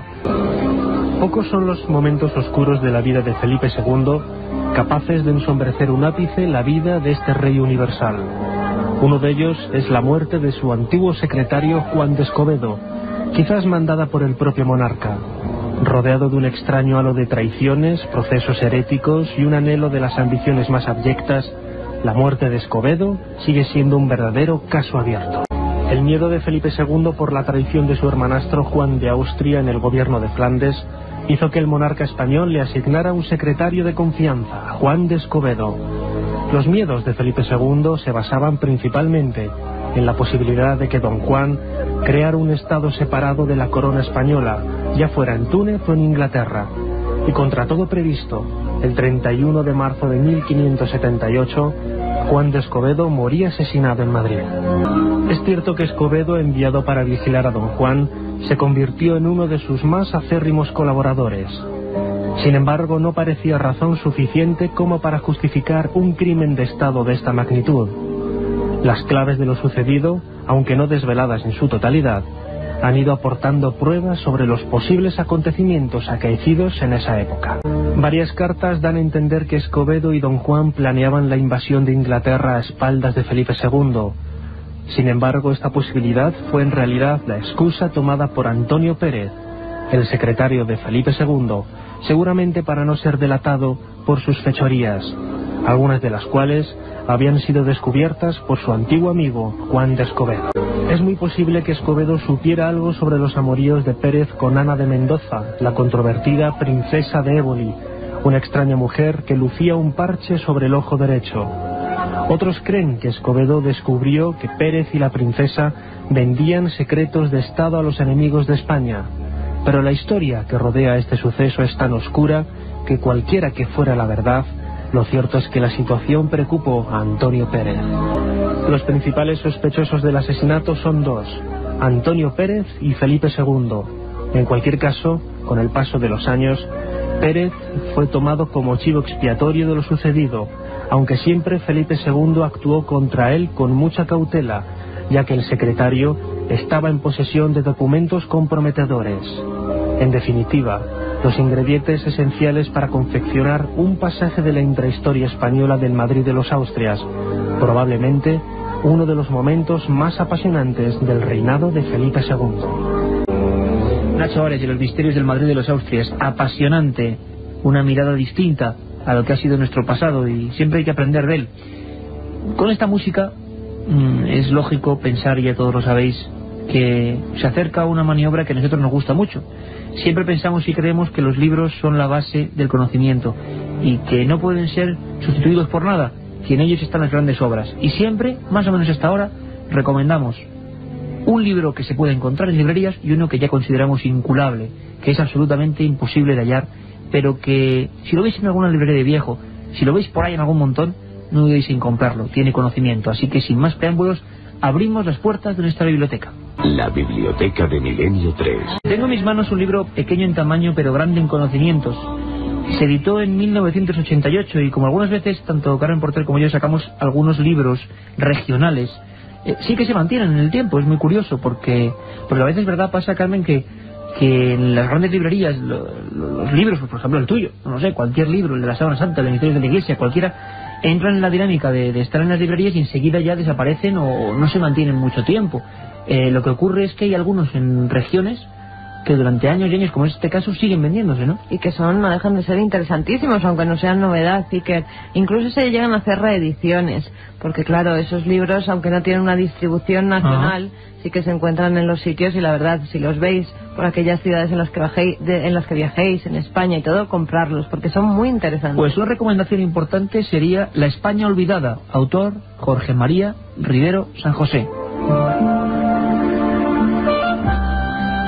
[SPEAKER 8] Pocos son los momentos oscuros de la vida de Felipe II capaces de ensombrecer un ápice la vida de este rey universal. Uno de ellos es la muerte de su antiguo secretario Juan de Escobedo, quizás mandada por el propio monarca. Rodeado de un extraño halo de traiciones, procesos heréticos y un anhelo de las ambiciones más abyectas, la muerte de Escobedo sigue siendo un verdadero caso abierto. El miedo de Felipe II por la traición de su hermanastro Juan de Austria en el gobierno de Flandes hizo que el monarca español le asignara un secretario de confianza, Juan de Escobedo. Los miedos de Felipe II se basaban principalmente en la posibilidad de que don Juan creara un estado separado de la corona española, ya fuera en Túnez o en Inglaterra. Y contra todo previsto, el 31 de marzo de 1578, Juan de Escobedo moría asesinado en Madrid. Es cierto que Escobedo, enviado para vigilar a don Juan, se convirtió en uno de sus más acérrimos colaboradores. Sin embargo, no parecía razón suficiente como para justificar un crimen de Estado de esta magnitud. Las claves de lo sucedido, aunque no desveladas en su totalidad, han ido aportando pruebas sobre los posibles acontecimientos acaecidos en esa época. Varias cartas dan a entender que Escobedo y don Juan planeaban la invasión de Inglaterra a espaldas de Felipe II. Sin embargo, esta posibilidad fue en realidad la excusa tomada por Antonio Pérez, el secretario de Felipe II, seguramente para no ser delatado por sus fechorías, algunas de las cuales habían sido descubiertas por su antiguo amigo Juan de Escobedo. Es muy posible que Escobedo supiera algo sobre los amoríos de Pérez con Ana de Mendoza, la controvertida princesa de Éboli, una extraña mujer que lucía un parche sobre el ojo derecho. Otros creen que Escobedo descubrió que Pérez y la princesa vendían secretos de Estado a los enemigos de España, pero la historia que rodea este suceso es tan oscura que cualquiera que fuera la verdad, lo cierto es que la situación preocupó a Antonio Pérez. Los principales sospechosos del asesinato son dos: Antonio Pérez y Felipe II. En cualquier caso, con el paso de los años, Pérez fue tomado como chivo expiatorio de lo sucedido, aunque siempre Felipe II actuó contra él con mucha cautela, ya que el secretario estaba en posesión de documentos comprometedores. En definitiva, los ingredientes esenciales para confeccionar un pasaje de la intrahistoria española del Madrid de los Austrias, probablemente uno de los momentos más apasionantes del reinado de Felipe II.
[SPEAKER 2] Nacho Ares y los misterios del Madrid de los Austrias, apasionante, una mirada distinta a lo que ha sido nuestro pasado, y siempre hay que aprender de él. Con esta música es lógico pensar, ya todos lo sabéis, que se acerca una maniobra que a nosotros nos gusta mucho. Siempre pensamos y creemos que los libros son la base del conocimiento y que no pueden ser sustituidos por nada, que en ellos están las grandes obras. Y siempre, más o menos hasta ahora, recomendamos un libro que se puede encontrar en librerías y uno que ya consideramos inculable, que es absolutamente imposible de hallar, pero que si lo veis en alguna librería de viejo, si lo veis por ahí en algún montón, no dudéis en comprarlo, tiene conocimiento. Así que sin más preámbulos, abrimos las puertas de nuestra biblioteca.
[SPEAKER 7] La biblioteca de Milenio 3.
[SPEAKER 2] Tengo en mis manos un libro pequeño en tamaño pero grande en conocimientos. Se editó en 1988 y como algunas veces tanto Carmen Porter como yo sacamos algunos libros regionales, sí que se mantienen en el tiempo. Es muy curioso porque a veces, verdad, pasa, Carmen, que en las grandes librerías los libros, pues, por ejemplo el tuyo, no sé, cualquier libro, el de la Sábana Santa, el de Misterios de la Iglesia, cualquiera, entran en la dinámica de estar en las librerías y enseguida ya desaparecen o no se mantienen mucho tiempo. Lo que ocurre es que hay algunos en regiones que durante años y años, como en este caso, siguen vendiéndose, ¿no?
[SPEAKER 3] Y que no dejan de ser interesantísimos, aunque no sean novedad, y que incluso se llegan a hacer reediciones, porque claro, esos libros, aunque no tienen una distribución nacional, sí que se encuentran en los sitios, y la verdad, si los veis por aquellas ciudades en las que viajéis, en España y todo, comprarlos, porque son muy interesantes.
[SPEAKER 2] Pues una recomendación importante sería La España olvidada, autor Jorge María Rivero San José.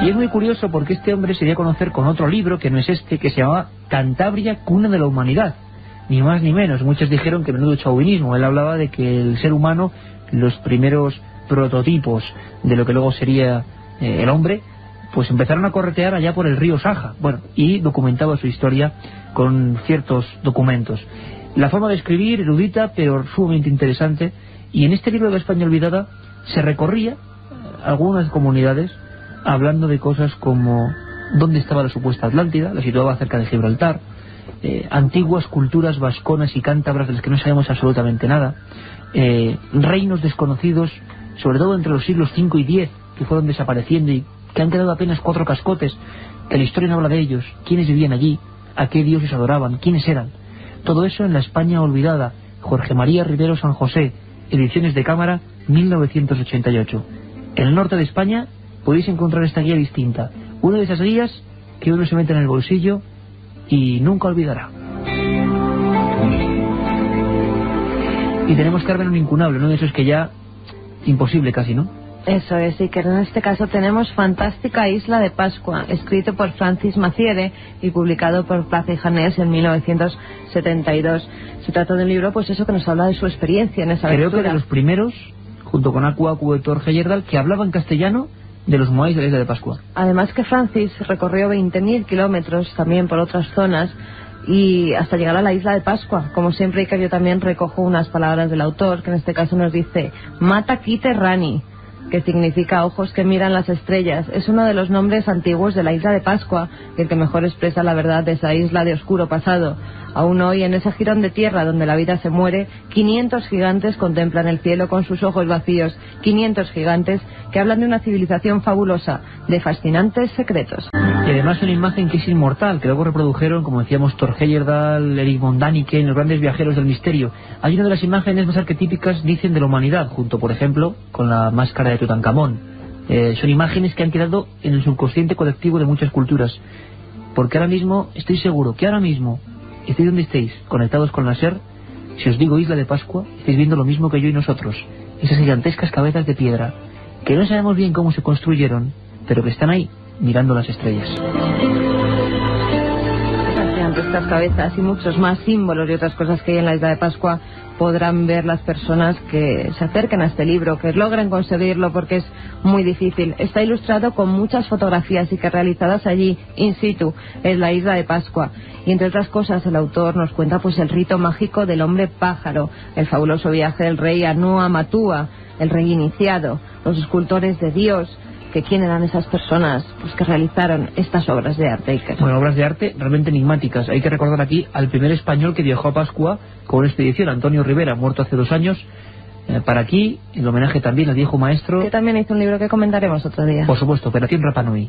[SPEAKER 2] Y es muy curioso porque este hombre se dio a conocer con otro libro, que no es este, que se llamaba Cantabria, cuna de la humanidad. Ni más ni menos. Muchos dijeron que menudo chauvinismo. Él hablaba de que el ser humano, los primeros prototipos de lo que luego sería el hombre, pues empezaron a corretear allá por el río Saja. Bueno, y documentaba su historia con ciertos documentos. La forma de escribir, erudita, pero sumamente interesante. Y en este libro de España olvidada se recorría algunas comunidades hablando de cosas como dónde estaba la supuesta Atlántida, la situaba cerca de Gibraltar, antiguas culturas vasconas y cántabras de las que no sabemos absolutamente nada, reinos desconocidos, sobre todo entre los siglos V y X, que fueron desapareciendo y que han quedado apenas 4 cascotes, que la historia no habla de ellos, quiénes vivían allí, a qué dioses adoraban, quiénes eran. Todo eso en La España olvidada, Jorge María Rivero San José, Ediciones de Cámara, 1988. En el norte de España podéis encontrar esta guía distinta, una de esas guías que uno se mete en el bolsillo y nunca olvidará. Y tenemos Carmen un incunable, uno de esos que ya imposible casi, ¿no?
[SPEAKER 3] Eso es, y que en este caso tenemos Fantástica Isla de Pascua, escrito por Francis Maciere y publicado por Plaza y Janés en 1972. Se trata de un libro, pues eso, que nos habla de su experiencia en esa aventura.
[SPEAKER 2] Creo que de los primeros, junto con Acu Acu de Torge Yerdal, que hablaban castellano de los moais de la Isla de Pascua.
[SPEAKER 3] Además que Francis recorrió 20.000 kilómetros también por otras zonas y hasta llegar a la Isla de Pascua. Como siempre, que yo también recojo unas palabras del autor, que en este caso nos dice Mata Quite Rani, que significa ojos que miran las estrellas. Es uno de los nombres antiguos de la Isla de Pascua, el que mejor expresa la verdad de esa isla de oscuro pasado. Aún hoy, en ese jirón de tierra donde la vida se muere, 500 gigantes contemplan el cielo con sus ojos vacíos. 500 gigantes que hablan de una civilización fabulosa, de fascinantes secretos.
[SPEAKER 2] Y además una imagen que es inmortal, que luego reprodujeron, como decíamos, Torge Yerdal, Erich von Däniken, los grandes viajeros del misterio. Hay una de las imágenes más arquetípicas, dicen, de la humanidad, junto, por ejemplo, con la máscara de Tutankamón. Son imágenes que han quedado en el subconsciente colectivo de muchas culturas. Porque ahora mismo, estoy seguro que ahora mismo, estéis donde estéis, conectados con la SER, si os digo Isla de Pascua, estáis viendo lo mismo que yo y nosotros. Esas gigantescas cabezas de piedra, que no sabemos bien cómo se construyeron, pero que están ahí, mirando las estrellas.
[SPEAKER 3] Estas cabezas y muchos más símbolos y otras cosas que hay en la Isla de Pascua podrán ver las personas que se acerquen a este libro, que logren conseguirlo, porque es muy difícil. Está ilustrado con muchas fotografías y que realizadas allí, in situ, en la Isla de Pascua. Y entre otras cosas, el autor nos cuenta pues el rito mágico del hombre pájaro, el fabuloso viaje del rey Anua Matua, el rey iniciado, los escultores de Dios, que quién eran esas personas pues que realizaron estas obras de arte.
[SPEAKER 2] Bueno, obras de arte realmente enigmáticas. Hay que recordar aquí al primer español que viajó a Pascua con una expedición, Antonio Rivera, muerto hace 2 años. Para aquí, el homenaje también al viejo maestro.
[SPEAKER 3] Que también hizo un libro que comentaremos otro día.
[SPEAKER 2] Por supuesto, Operación Rapa Nui.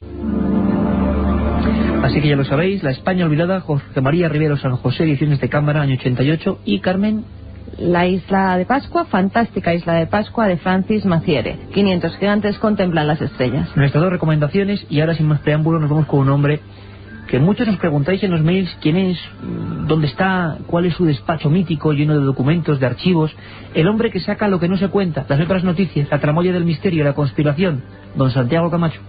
[SPEAKER 2] Así que ya lo sabéis, La España olvidada, Jorge María Rivero San José, Ediciones de Cámara, año 88. Y Carmen,
[SPEAKER 3] La Isla de Pascua, Fantástica Isla de Pascua, de Francis Maciere. 500 gigantes contemplan las estrellas.
[SPEAKER 2] Nuestras 2 recomendaciones, y ahora sin más preámbulo nos vamos con un hombre que muchos nos preguntáis en los mails quién es, dónde está, cuál es su despacho mítico lleno de documentos, de archivos. El hombre que saca lo que no se cuenta, las otras noticias, la tramoya del misterio, la conspiración, don Santiago Camacho.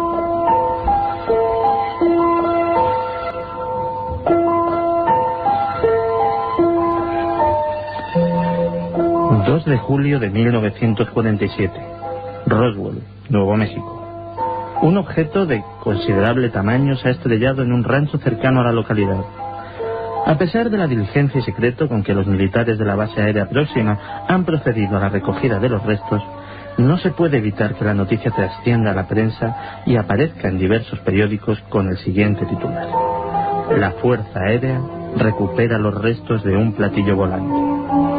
[SPEAKER 9] ...2 de julio de 1947... Roswell, Nuevo México. Un objeto de considerable tamaño se ha estrellado en un rancho cercano a la localidad. A pesar de la diligencia y secreto con que los militares de la base aérea próxima han procedido a la recogida de los restos, no se puede evitar que la noticia trascienda a la prensa y aparezca en diversos periódicos con el siguiente titular: La Fuerza Aérea recupera los restos de un platillo volante.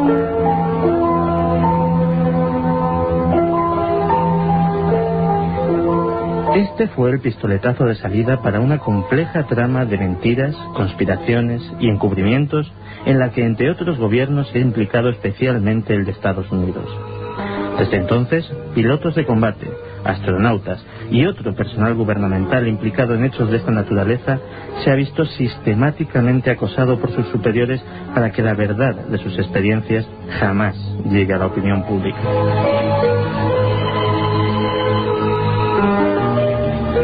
[SPEAKER 9] Este fue el pistoletazo de salida para una compleja trama de mentiras, conspiraciones y encubrimientos en la que, entre otros gobiernos, se ha implicado especialmente el de Estados Unidos. Desde entonces, pilotos de combate, astronautas y otro personal gubernamental implicado en hechos de esta naturaleza se ha visto sistemáticamente acosado por sus superiores para que la verdad de sus experiencias jamás llegue a la opinión pública.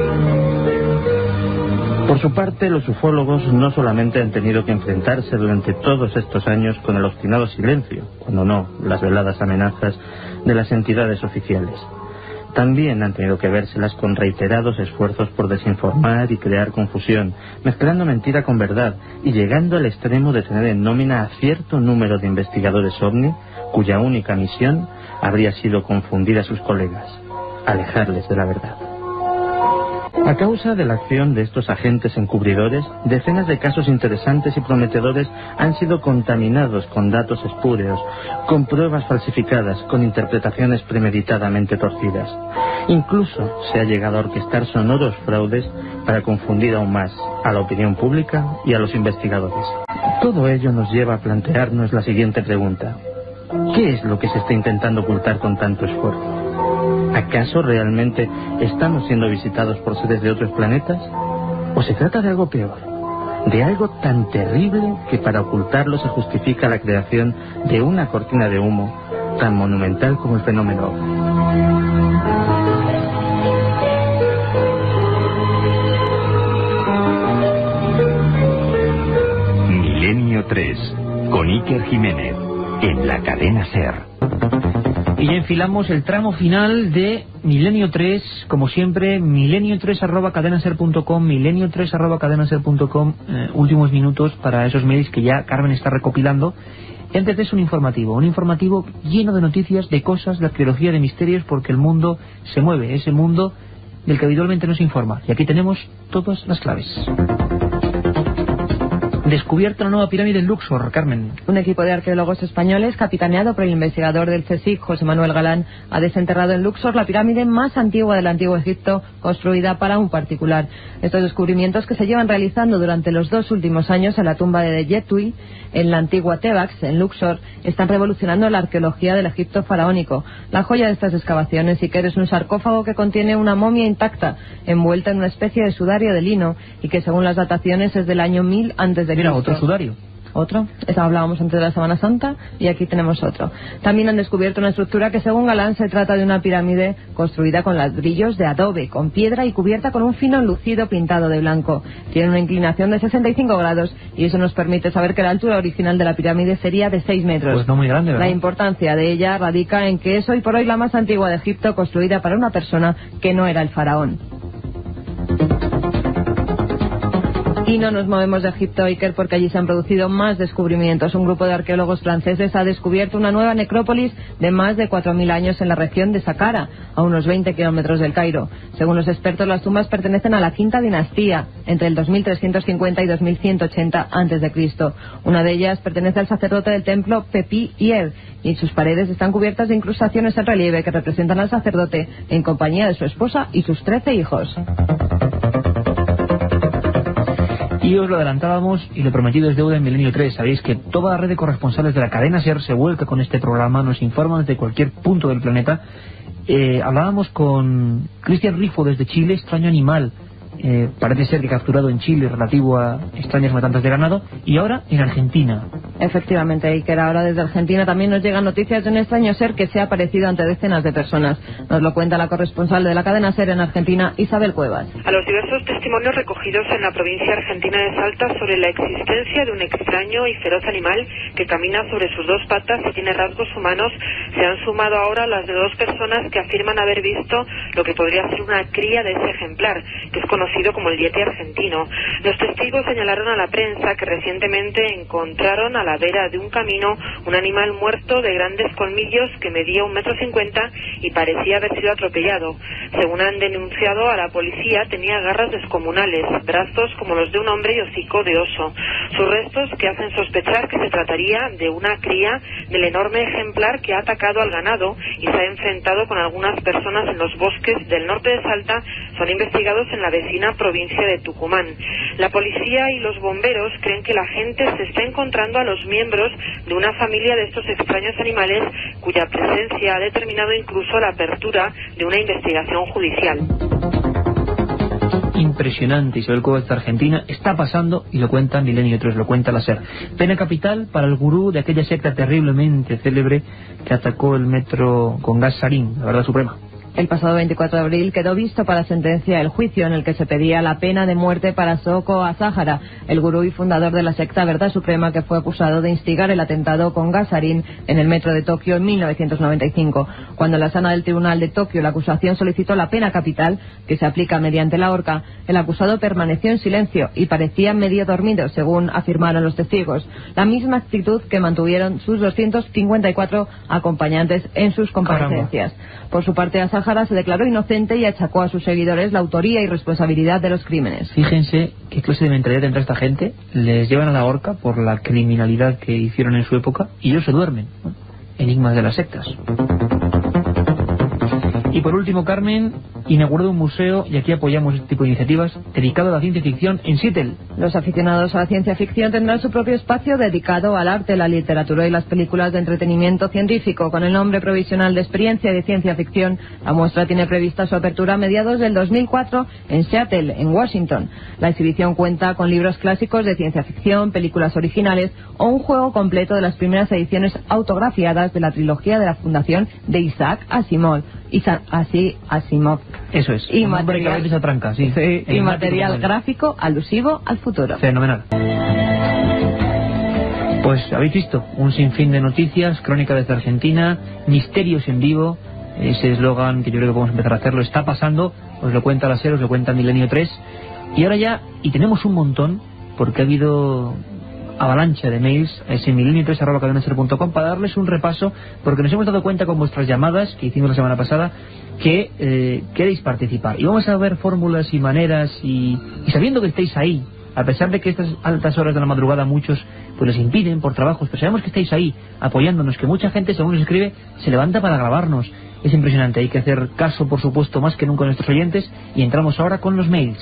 [SPEAKER 9] Por su parte, los ufólogos no solamente han tenido que enfrentarse durante todos estos años con el obstinado silencio, cuando no las veladas amenazas de las entidades oficiales. También han tenido que vérselas con reiterados esfuerzos por desinformar y crear confusión, mezclando mentira con verdad y llegando al extremo de tener en nómina a cierto número de investigadores OVNI cuya única misión habría sido confundir a sus colegas, alejarles de la verdad. A causa de la acción de estos agentes encubridores, decenas de casos interesantes y prometedores han sido contaminados con datos espúreos, con pruebas falsificadas, con interpretaciones premeditadamente torcidas. Incluso se ha llegado a orquestar sonoros fraudes para confundir aún más a la opinión pública y a los investigadores. Todo ello nos lleva a plantearnos la siguiente pregunta: ¿qué es lo que se está intentando ocultar con tanto esfuerzo? ¿Acaso realmente estamos siendo visitados por seres de otros planetas? ¿O se trata de algo peor? De algo tan terrible que para ocultarlo se justifica la creación de una cortina de humo tan monumental como el fenómeno OVNI.
[SPEAKER 5] Milenio 3, con Iker Jiménez, en la cadena SER.
[SPEAKER 2] Y ya enfilamos el tramo final de Milenio 3, como siempre, milenio3@cadenaser.com, milenio3@cadenaser.com, últimos minutos para esos mails que ya Carmen está recopilando. Antes de eso, un informativo lleno de noticias, de cosas, de arqueología, de misterios, porque el mundo se mueve, ese mundo del que habitualmente no se informa. Y aquí tenemos todas las claves. Descubierta una nueva pirámide en Luxor, Carmen.
[SPEAKER 3] Un equipo de arqueólogos españoles, capitaneado por el investigador del CSIC, José Manuel Galán, ha desenterrado en Luxor la pirámide más antigua del Antiguo Egipto, construida para un particular. Estos descubrimientos, que se llevan realizando durante los 2 últimos años en la tumba de Djetui, en la antigua Tebax, en Luxor, están revolucionando la arqueología del Egipto faraónico. La joya de estas excavaciones, Iker, es un sarcófago que contiene una momia intacta, envuelta en una especie de sudario de lino, y que según las dataciones es del año 1000 a.C.
[SPEAKER 2] Mira, otro sudario.
[SPEAKER 3] Otro, hablábamos antes de la Semana Santa, y aquí tenemos otro. También han descubierto una estructura que, según Galán, se trata de una pirámide construida con ladrillos de adobe, con piedra y cubierta con un fino enlucido pintado de blanco. Tiene una inclinación de 65 grados y eso nos permite saber que la altura original de la pirámide sería de 6 metros.
[SPEAKER 2] Pues no muy grande, ¿verdad?
[SPEAKER 3] La importancia de ella radica en que es hoy por hoy la más antigua de Egipto, construida para una persona que no era el faraón. Y no nos movemos de Egipto, Iker, porque allí se han producido más descubrimientos. Un grupo de arqueólogos franceses ha descubierto una nueva necrópolis de más de 4.000 años en la región de Saqqara, a unos 20 kilómetros del Cairo. Según los expertos, las tumbas pertenecen a la quinta dinastía, entre el 2350 y 2180 a.C. Una de ellas pertenece al sacerdote del templo Pepi Yer, y sus paredes están cubiertas de incrustaciones en relieve que representan al sacerdote en compañía de su esposa y sus 13 hijos.
[SPEAKER 2] Y os lo adelantábamos y lo prometido es deuda en Milenio 3. Sabéis que toda la red de corresponsales de la cadena SER se vuelca con este programa, nos informan desde cualquier punto del planeta. Hablábamos con Cristian Rifo desde Chile, extraño animal. Parece ser que capturado en Chile relativo a extrañas matanzas de ganado, y ahora en Argentina.
[SPEAKER 3] Efectivamente, Iker, ahora desde Argentina también nos llegan noticias de un extraño ser que se ha aparecido ante decenas de personas. Nos lo cuenta la corresponsal de la cadena SER en Argentina, Isabel Cuevas.
[SPEAKER 10] A los diversos testimonios recogidos en la provincia argentina de Salta sobre la existencia de un extraño y feroz animal que camina sobre sus 2 patas y tiene rasgos humanos, se han sumado ahora las de 2 personas que afirman haber visto lo que podría ser una cría de ese ejemplar, que es conocido como el yeti argentino. Los testigos señalaron a la prensa que recientemente encontraron a la vera de un camino un animal muerto de grandes colmillos que medía 1,50 m y parecía haber sido atropellado. Según han denunciado a la policía, tenía garras descomunales, brazos como los de un hombre y hocico de oso. Sus restos, que hacen sospechar que se trataría de una cría del enorme ejemplar que ha atacado al ganado y se ha enfrentado con algunas personas en los bosques del norte de Salta, son investigados en la vecina provincia de Tucumán. La policía y los bomberos creen que la gente se está encontrando a los miembros de una familia de estos extraños animales cuya presencia ha determinado incluso la apertura de una investigación judicial.
[SPEAKER 2] Impresionante, Isabel Cuevas de Argentina. Está pasando y lo cuenta Milenio 3, lo cuenta la SER. Pena capital para el gurú de aquella secta terriblemente célebre que atacó el metro con gas sarín, la verdad suprema.
[SPEAKER 3] El pasado 24 de abril quedó visto para sentencia el juicio en el que se pedía la pena de muerte para Soko Asahara, el gurú y fundador de la secta Verdad Suprema, que fue acusado de instigar el atentado con gas sarín en el metro de Tokio en 1995. Cuando en la sala del Tribunal de Tokio la acusación solicitó la pena capital, que se aplica mediante la horca, el acusado permaneció en silencio y parecía medio dormido, según afirmaron los testigos. La misma actitud que mantuvieron sus 254 acompañantes en sus comparecencias. Por su parte, Asahara se declaró inocente y achacó a sus seguidores la autoría y responsabilidad de los crímenes.
[SPEAKER 2] Fíjense qué clase de mentalidad tendrá esta gente. Les llevan a la horca por la criminalidad que hicieron en su época y ellos se duermen, ¿no? Enigmas de las sectas. Y por último, Carmen, inauguró un museo, y aquí apoyamos este tipo de iniciativas, dedicado a la ciencia ficción en Seattle.
[SPEAKER 3] Los aficionados a la ciencia ficción tendrán su propio espacio dedicado al arte, la literatura y las películas de entretenimiento científico. Con el nombre provisional de Experiencia de Ciencia Ficción, la muestra tiene prevista su apertura a mediados del 2004 en Seattle, en Washington. La exhibición cuenta con libros clásicos de ciencia ficción, películas originales o un juego completo de las primeras ediciones autografiadas de la trilogía de la Fundación de Isaac Asimov. Asimov.
[SPEAKER 2] Eso es.
[SPEAKER 3] Y
[SPEAKER 2] un hombre que a veces atranca, sí.
[SPEAKER 3] Y material gráfico alusivo al futuro.
[SPEAKER 2] Fenomenal. Pues habéis visto un sinfín de noticias, crónica desde Argentina, misterios en vivo, ese eslogan que yo creo que podemos empezar a hacerlo, está pasando, os lo cuenta la SER, os lo cuenta Milenio 3, y ahora ya, y tenemos un montón, porque ha habido avalancha de mails a ese milenio3@cadenaser.com para darles un repaso, porque nos hemos dado cuenta con vuestras llamadas que hicimos la semana pasada que queréis participar, y vamos a ver fórmulas y maneras, y sabiendo que estáis ahí, a pesar de que estas altas horas de la madrugada muchos pues les impiden por trabajos, pero sabemos que estáis ahí apoyándonos, que mucha gente, según nos escribe, se levanta para grabarnos. Es impresionante, hay que hacer caso, por supuesto, más que nunca a nuestros oyentes, y entramos ahora con los mails.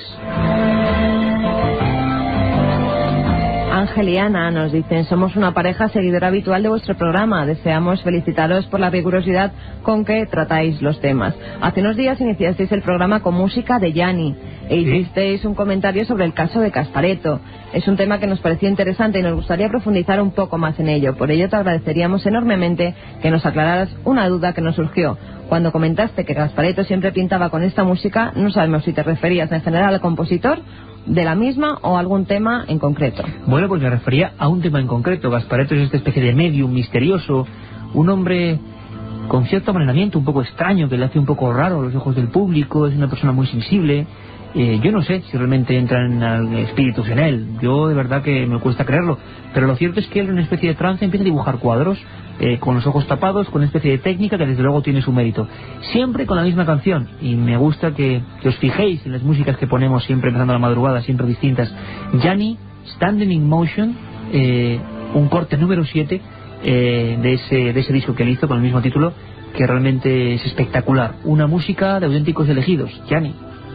[SPEAKER 3] Ángel y Ana nos dicen: somos una pareja seguidora habitual de vuestro programa. Deseamos felicitaros por la rigurosidad con que tratáis los temas. Hace unos días iniciasteis el programa con música de Gianni e hicisteis un comentario sobre el caso de Gasparetto. Es un tema que nos pareció interesante y nos gustaría profundizar un poco más en ello. Por ello te agradeceríamos enormemente que nos aclararas una duda que nos surgió. Cuando comentaste que Gasparetto siempre pintaba con esta música, no sabemos si te referías en general al compositor de la misma o algún tema en concreto.
[SPEAKER 2] Bueno, pues me refería a un tema en concreto. Gasparetto es esta especie de medium misterioso, un hombre con cierto amaneramiento un poco extraño, que le hace un poco raro a los ojos del público, es una persona muy sensible. Yo no sé si realmente entran espíritus en él, yo de verdad que me cuesta creerlo, pero lo cierto es que él en una especie de trance empieza a dibujar cuadros con los ojos tapados, con una especie de técnica que desde luego tiene su mérito, siempre con la misma canción, y me gusta que os fijéis en las músicas que ponemos siempre empezando la madrugada, siempre distintas. Gianni, Standing in Motion, un corte número 7 de ese disco que él hizo con el mismo título, que realmente es espectacular, una música de auténticos elegidos. Gianni.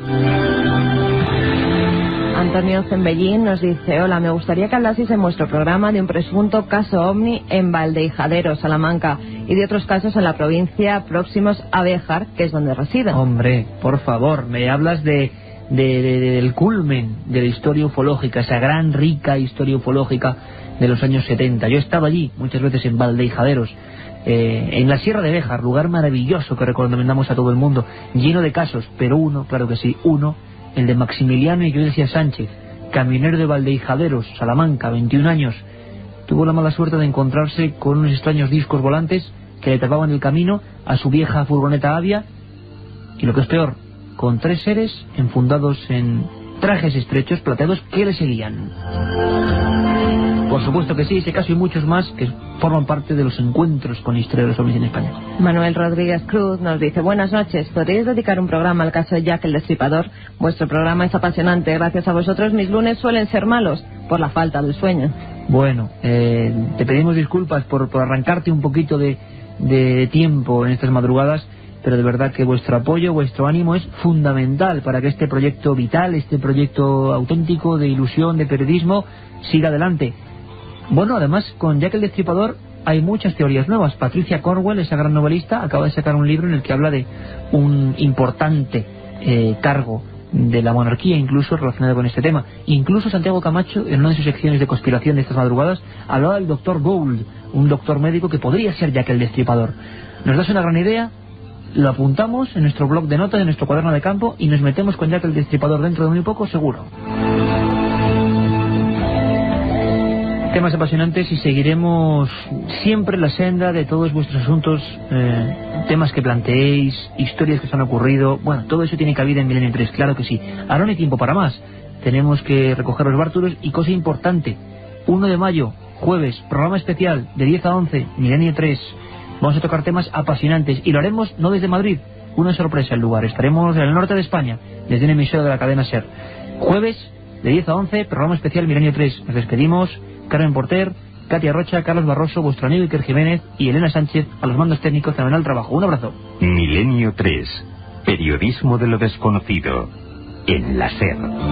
[SPEAKER 3] Antonio Zembellín nos dice: hola, me gustaría que hablaseis en vuestro programa de un presunto caso ovni en Valdeijadero, Salamanca, y de otros casos en la provincia próximos a Béjar, que es donde residen.
[SPEAKER 2] Hombre, por favor, me hablas del culmen de la historia ufológica, esa gran, rica historia ufológica de los años 70. Yo he estado allí muchas veces en Valdeijaderos, en la Sierra de Béjar, lugar maravilloso que recomendamos a todo el mundo, lleno de casos, pero uno, claro que sí, uno, el de Maximiliano Iglesias Sánchez, camionero de Valdeijaderos, Salamanca, 21 años, tuvo la mala suerte de encontrarse con unos extraños discos volantes que le tapaban el camino a su vieja furgoneta Avia, y lo que es peor, con 3 seres enfundados en trajes estrechos plateados que le seguían. Por supuesto que sí, ese caso y muchos más que forman parte de los encuentros con historia de los ovnis en España.
[SPEAKER 3] Manuel Rodríguez Cruz nos dice: buenas noches, ¿podríais dedicar un programa al caso de Jack el Destripador? Vuestro programa es apasionante, gracias a vosotros mis lunes suelen ser malos por la falta del sueño.
[SPEAKER 2] Bueno, te pedimos disculpas por arrancarte un poquito de tiempo en estas madrugadas, pero de verdad que vuestro apoyo, vuestro ánimo es fundamental para que este proyecto vital, este proyecto auténtico de ilusión, de periodismo, siga adelante. Bueno, además con Jack el Destripador hay muchas teorías nuevas. Patricia Cornwell, esa gran novelista, acaba de sacar un libro en el que habla de un importante cargo de la monarquía, incluso relacionado con este tema. Incluso Santiago Camacho, en una de sus secciones de conspiración de estas madrugadas, hablaba del doctor Gould, un doctor médico que podría ser Jack el Destripador. ¿Nos das una gran idea? lo apuntamos en nuestro blog de notas, en nuestro cuaderno de campo, y nos metemos con Jack el Destripador dentro de muy poco, seguro. Temas apasionantes, y seguiremos siempre la senda de todos vuestros asuntos, temas que planteéis, historias que os han ocurrido. Bueno, todo eso tiene cabida en Milenio 3, claro que sí. Ahora no hay tiempo para más. Tenemos que recoger los bártulos, y cosa importante, 1 de mayo, jueves, programa especial de 10 a 11, Milenio 3. Vamos a tocar temas apasionantes, y lo haremos no desde Madrid, una sorpresa el lugar. Estaremos en el norte de España, desde una emisora de la cadena SER. Jueves, de 10 a 11, programa especial Milenio 3. Nos despedimos. Carmen Porter, Katia Rocha, Carlos Barroso, vuestro amigo Iker Jiménez y Elena Sánchez a los mandos técnicos. Fenomenal trabajo. Un abrazo.
[SPEAKER 5] Milenio 3. Periodismo de lo desconocido. En la SER.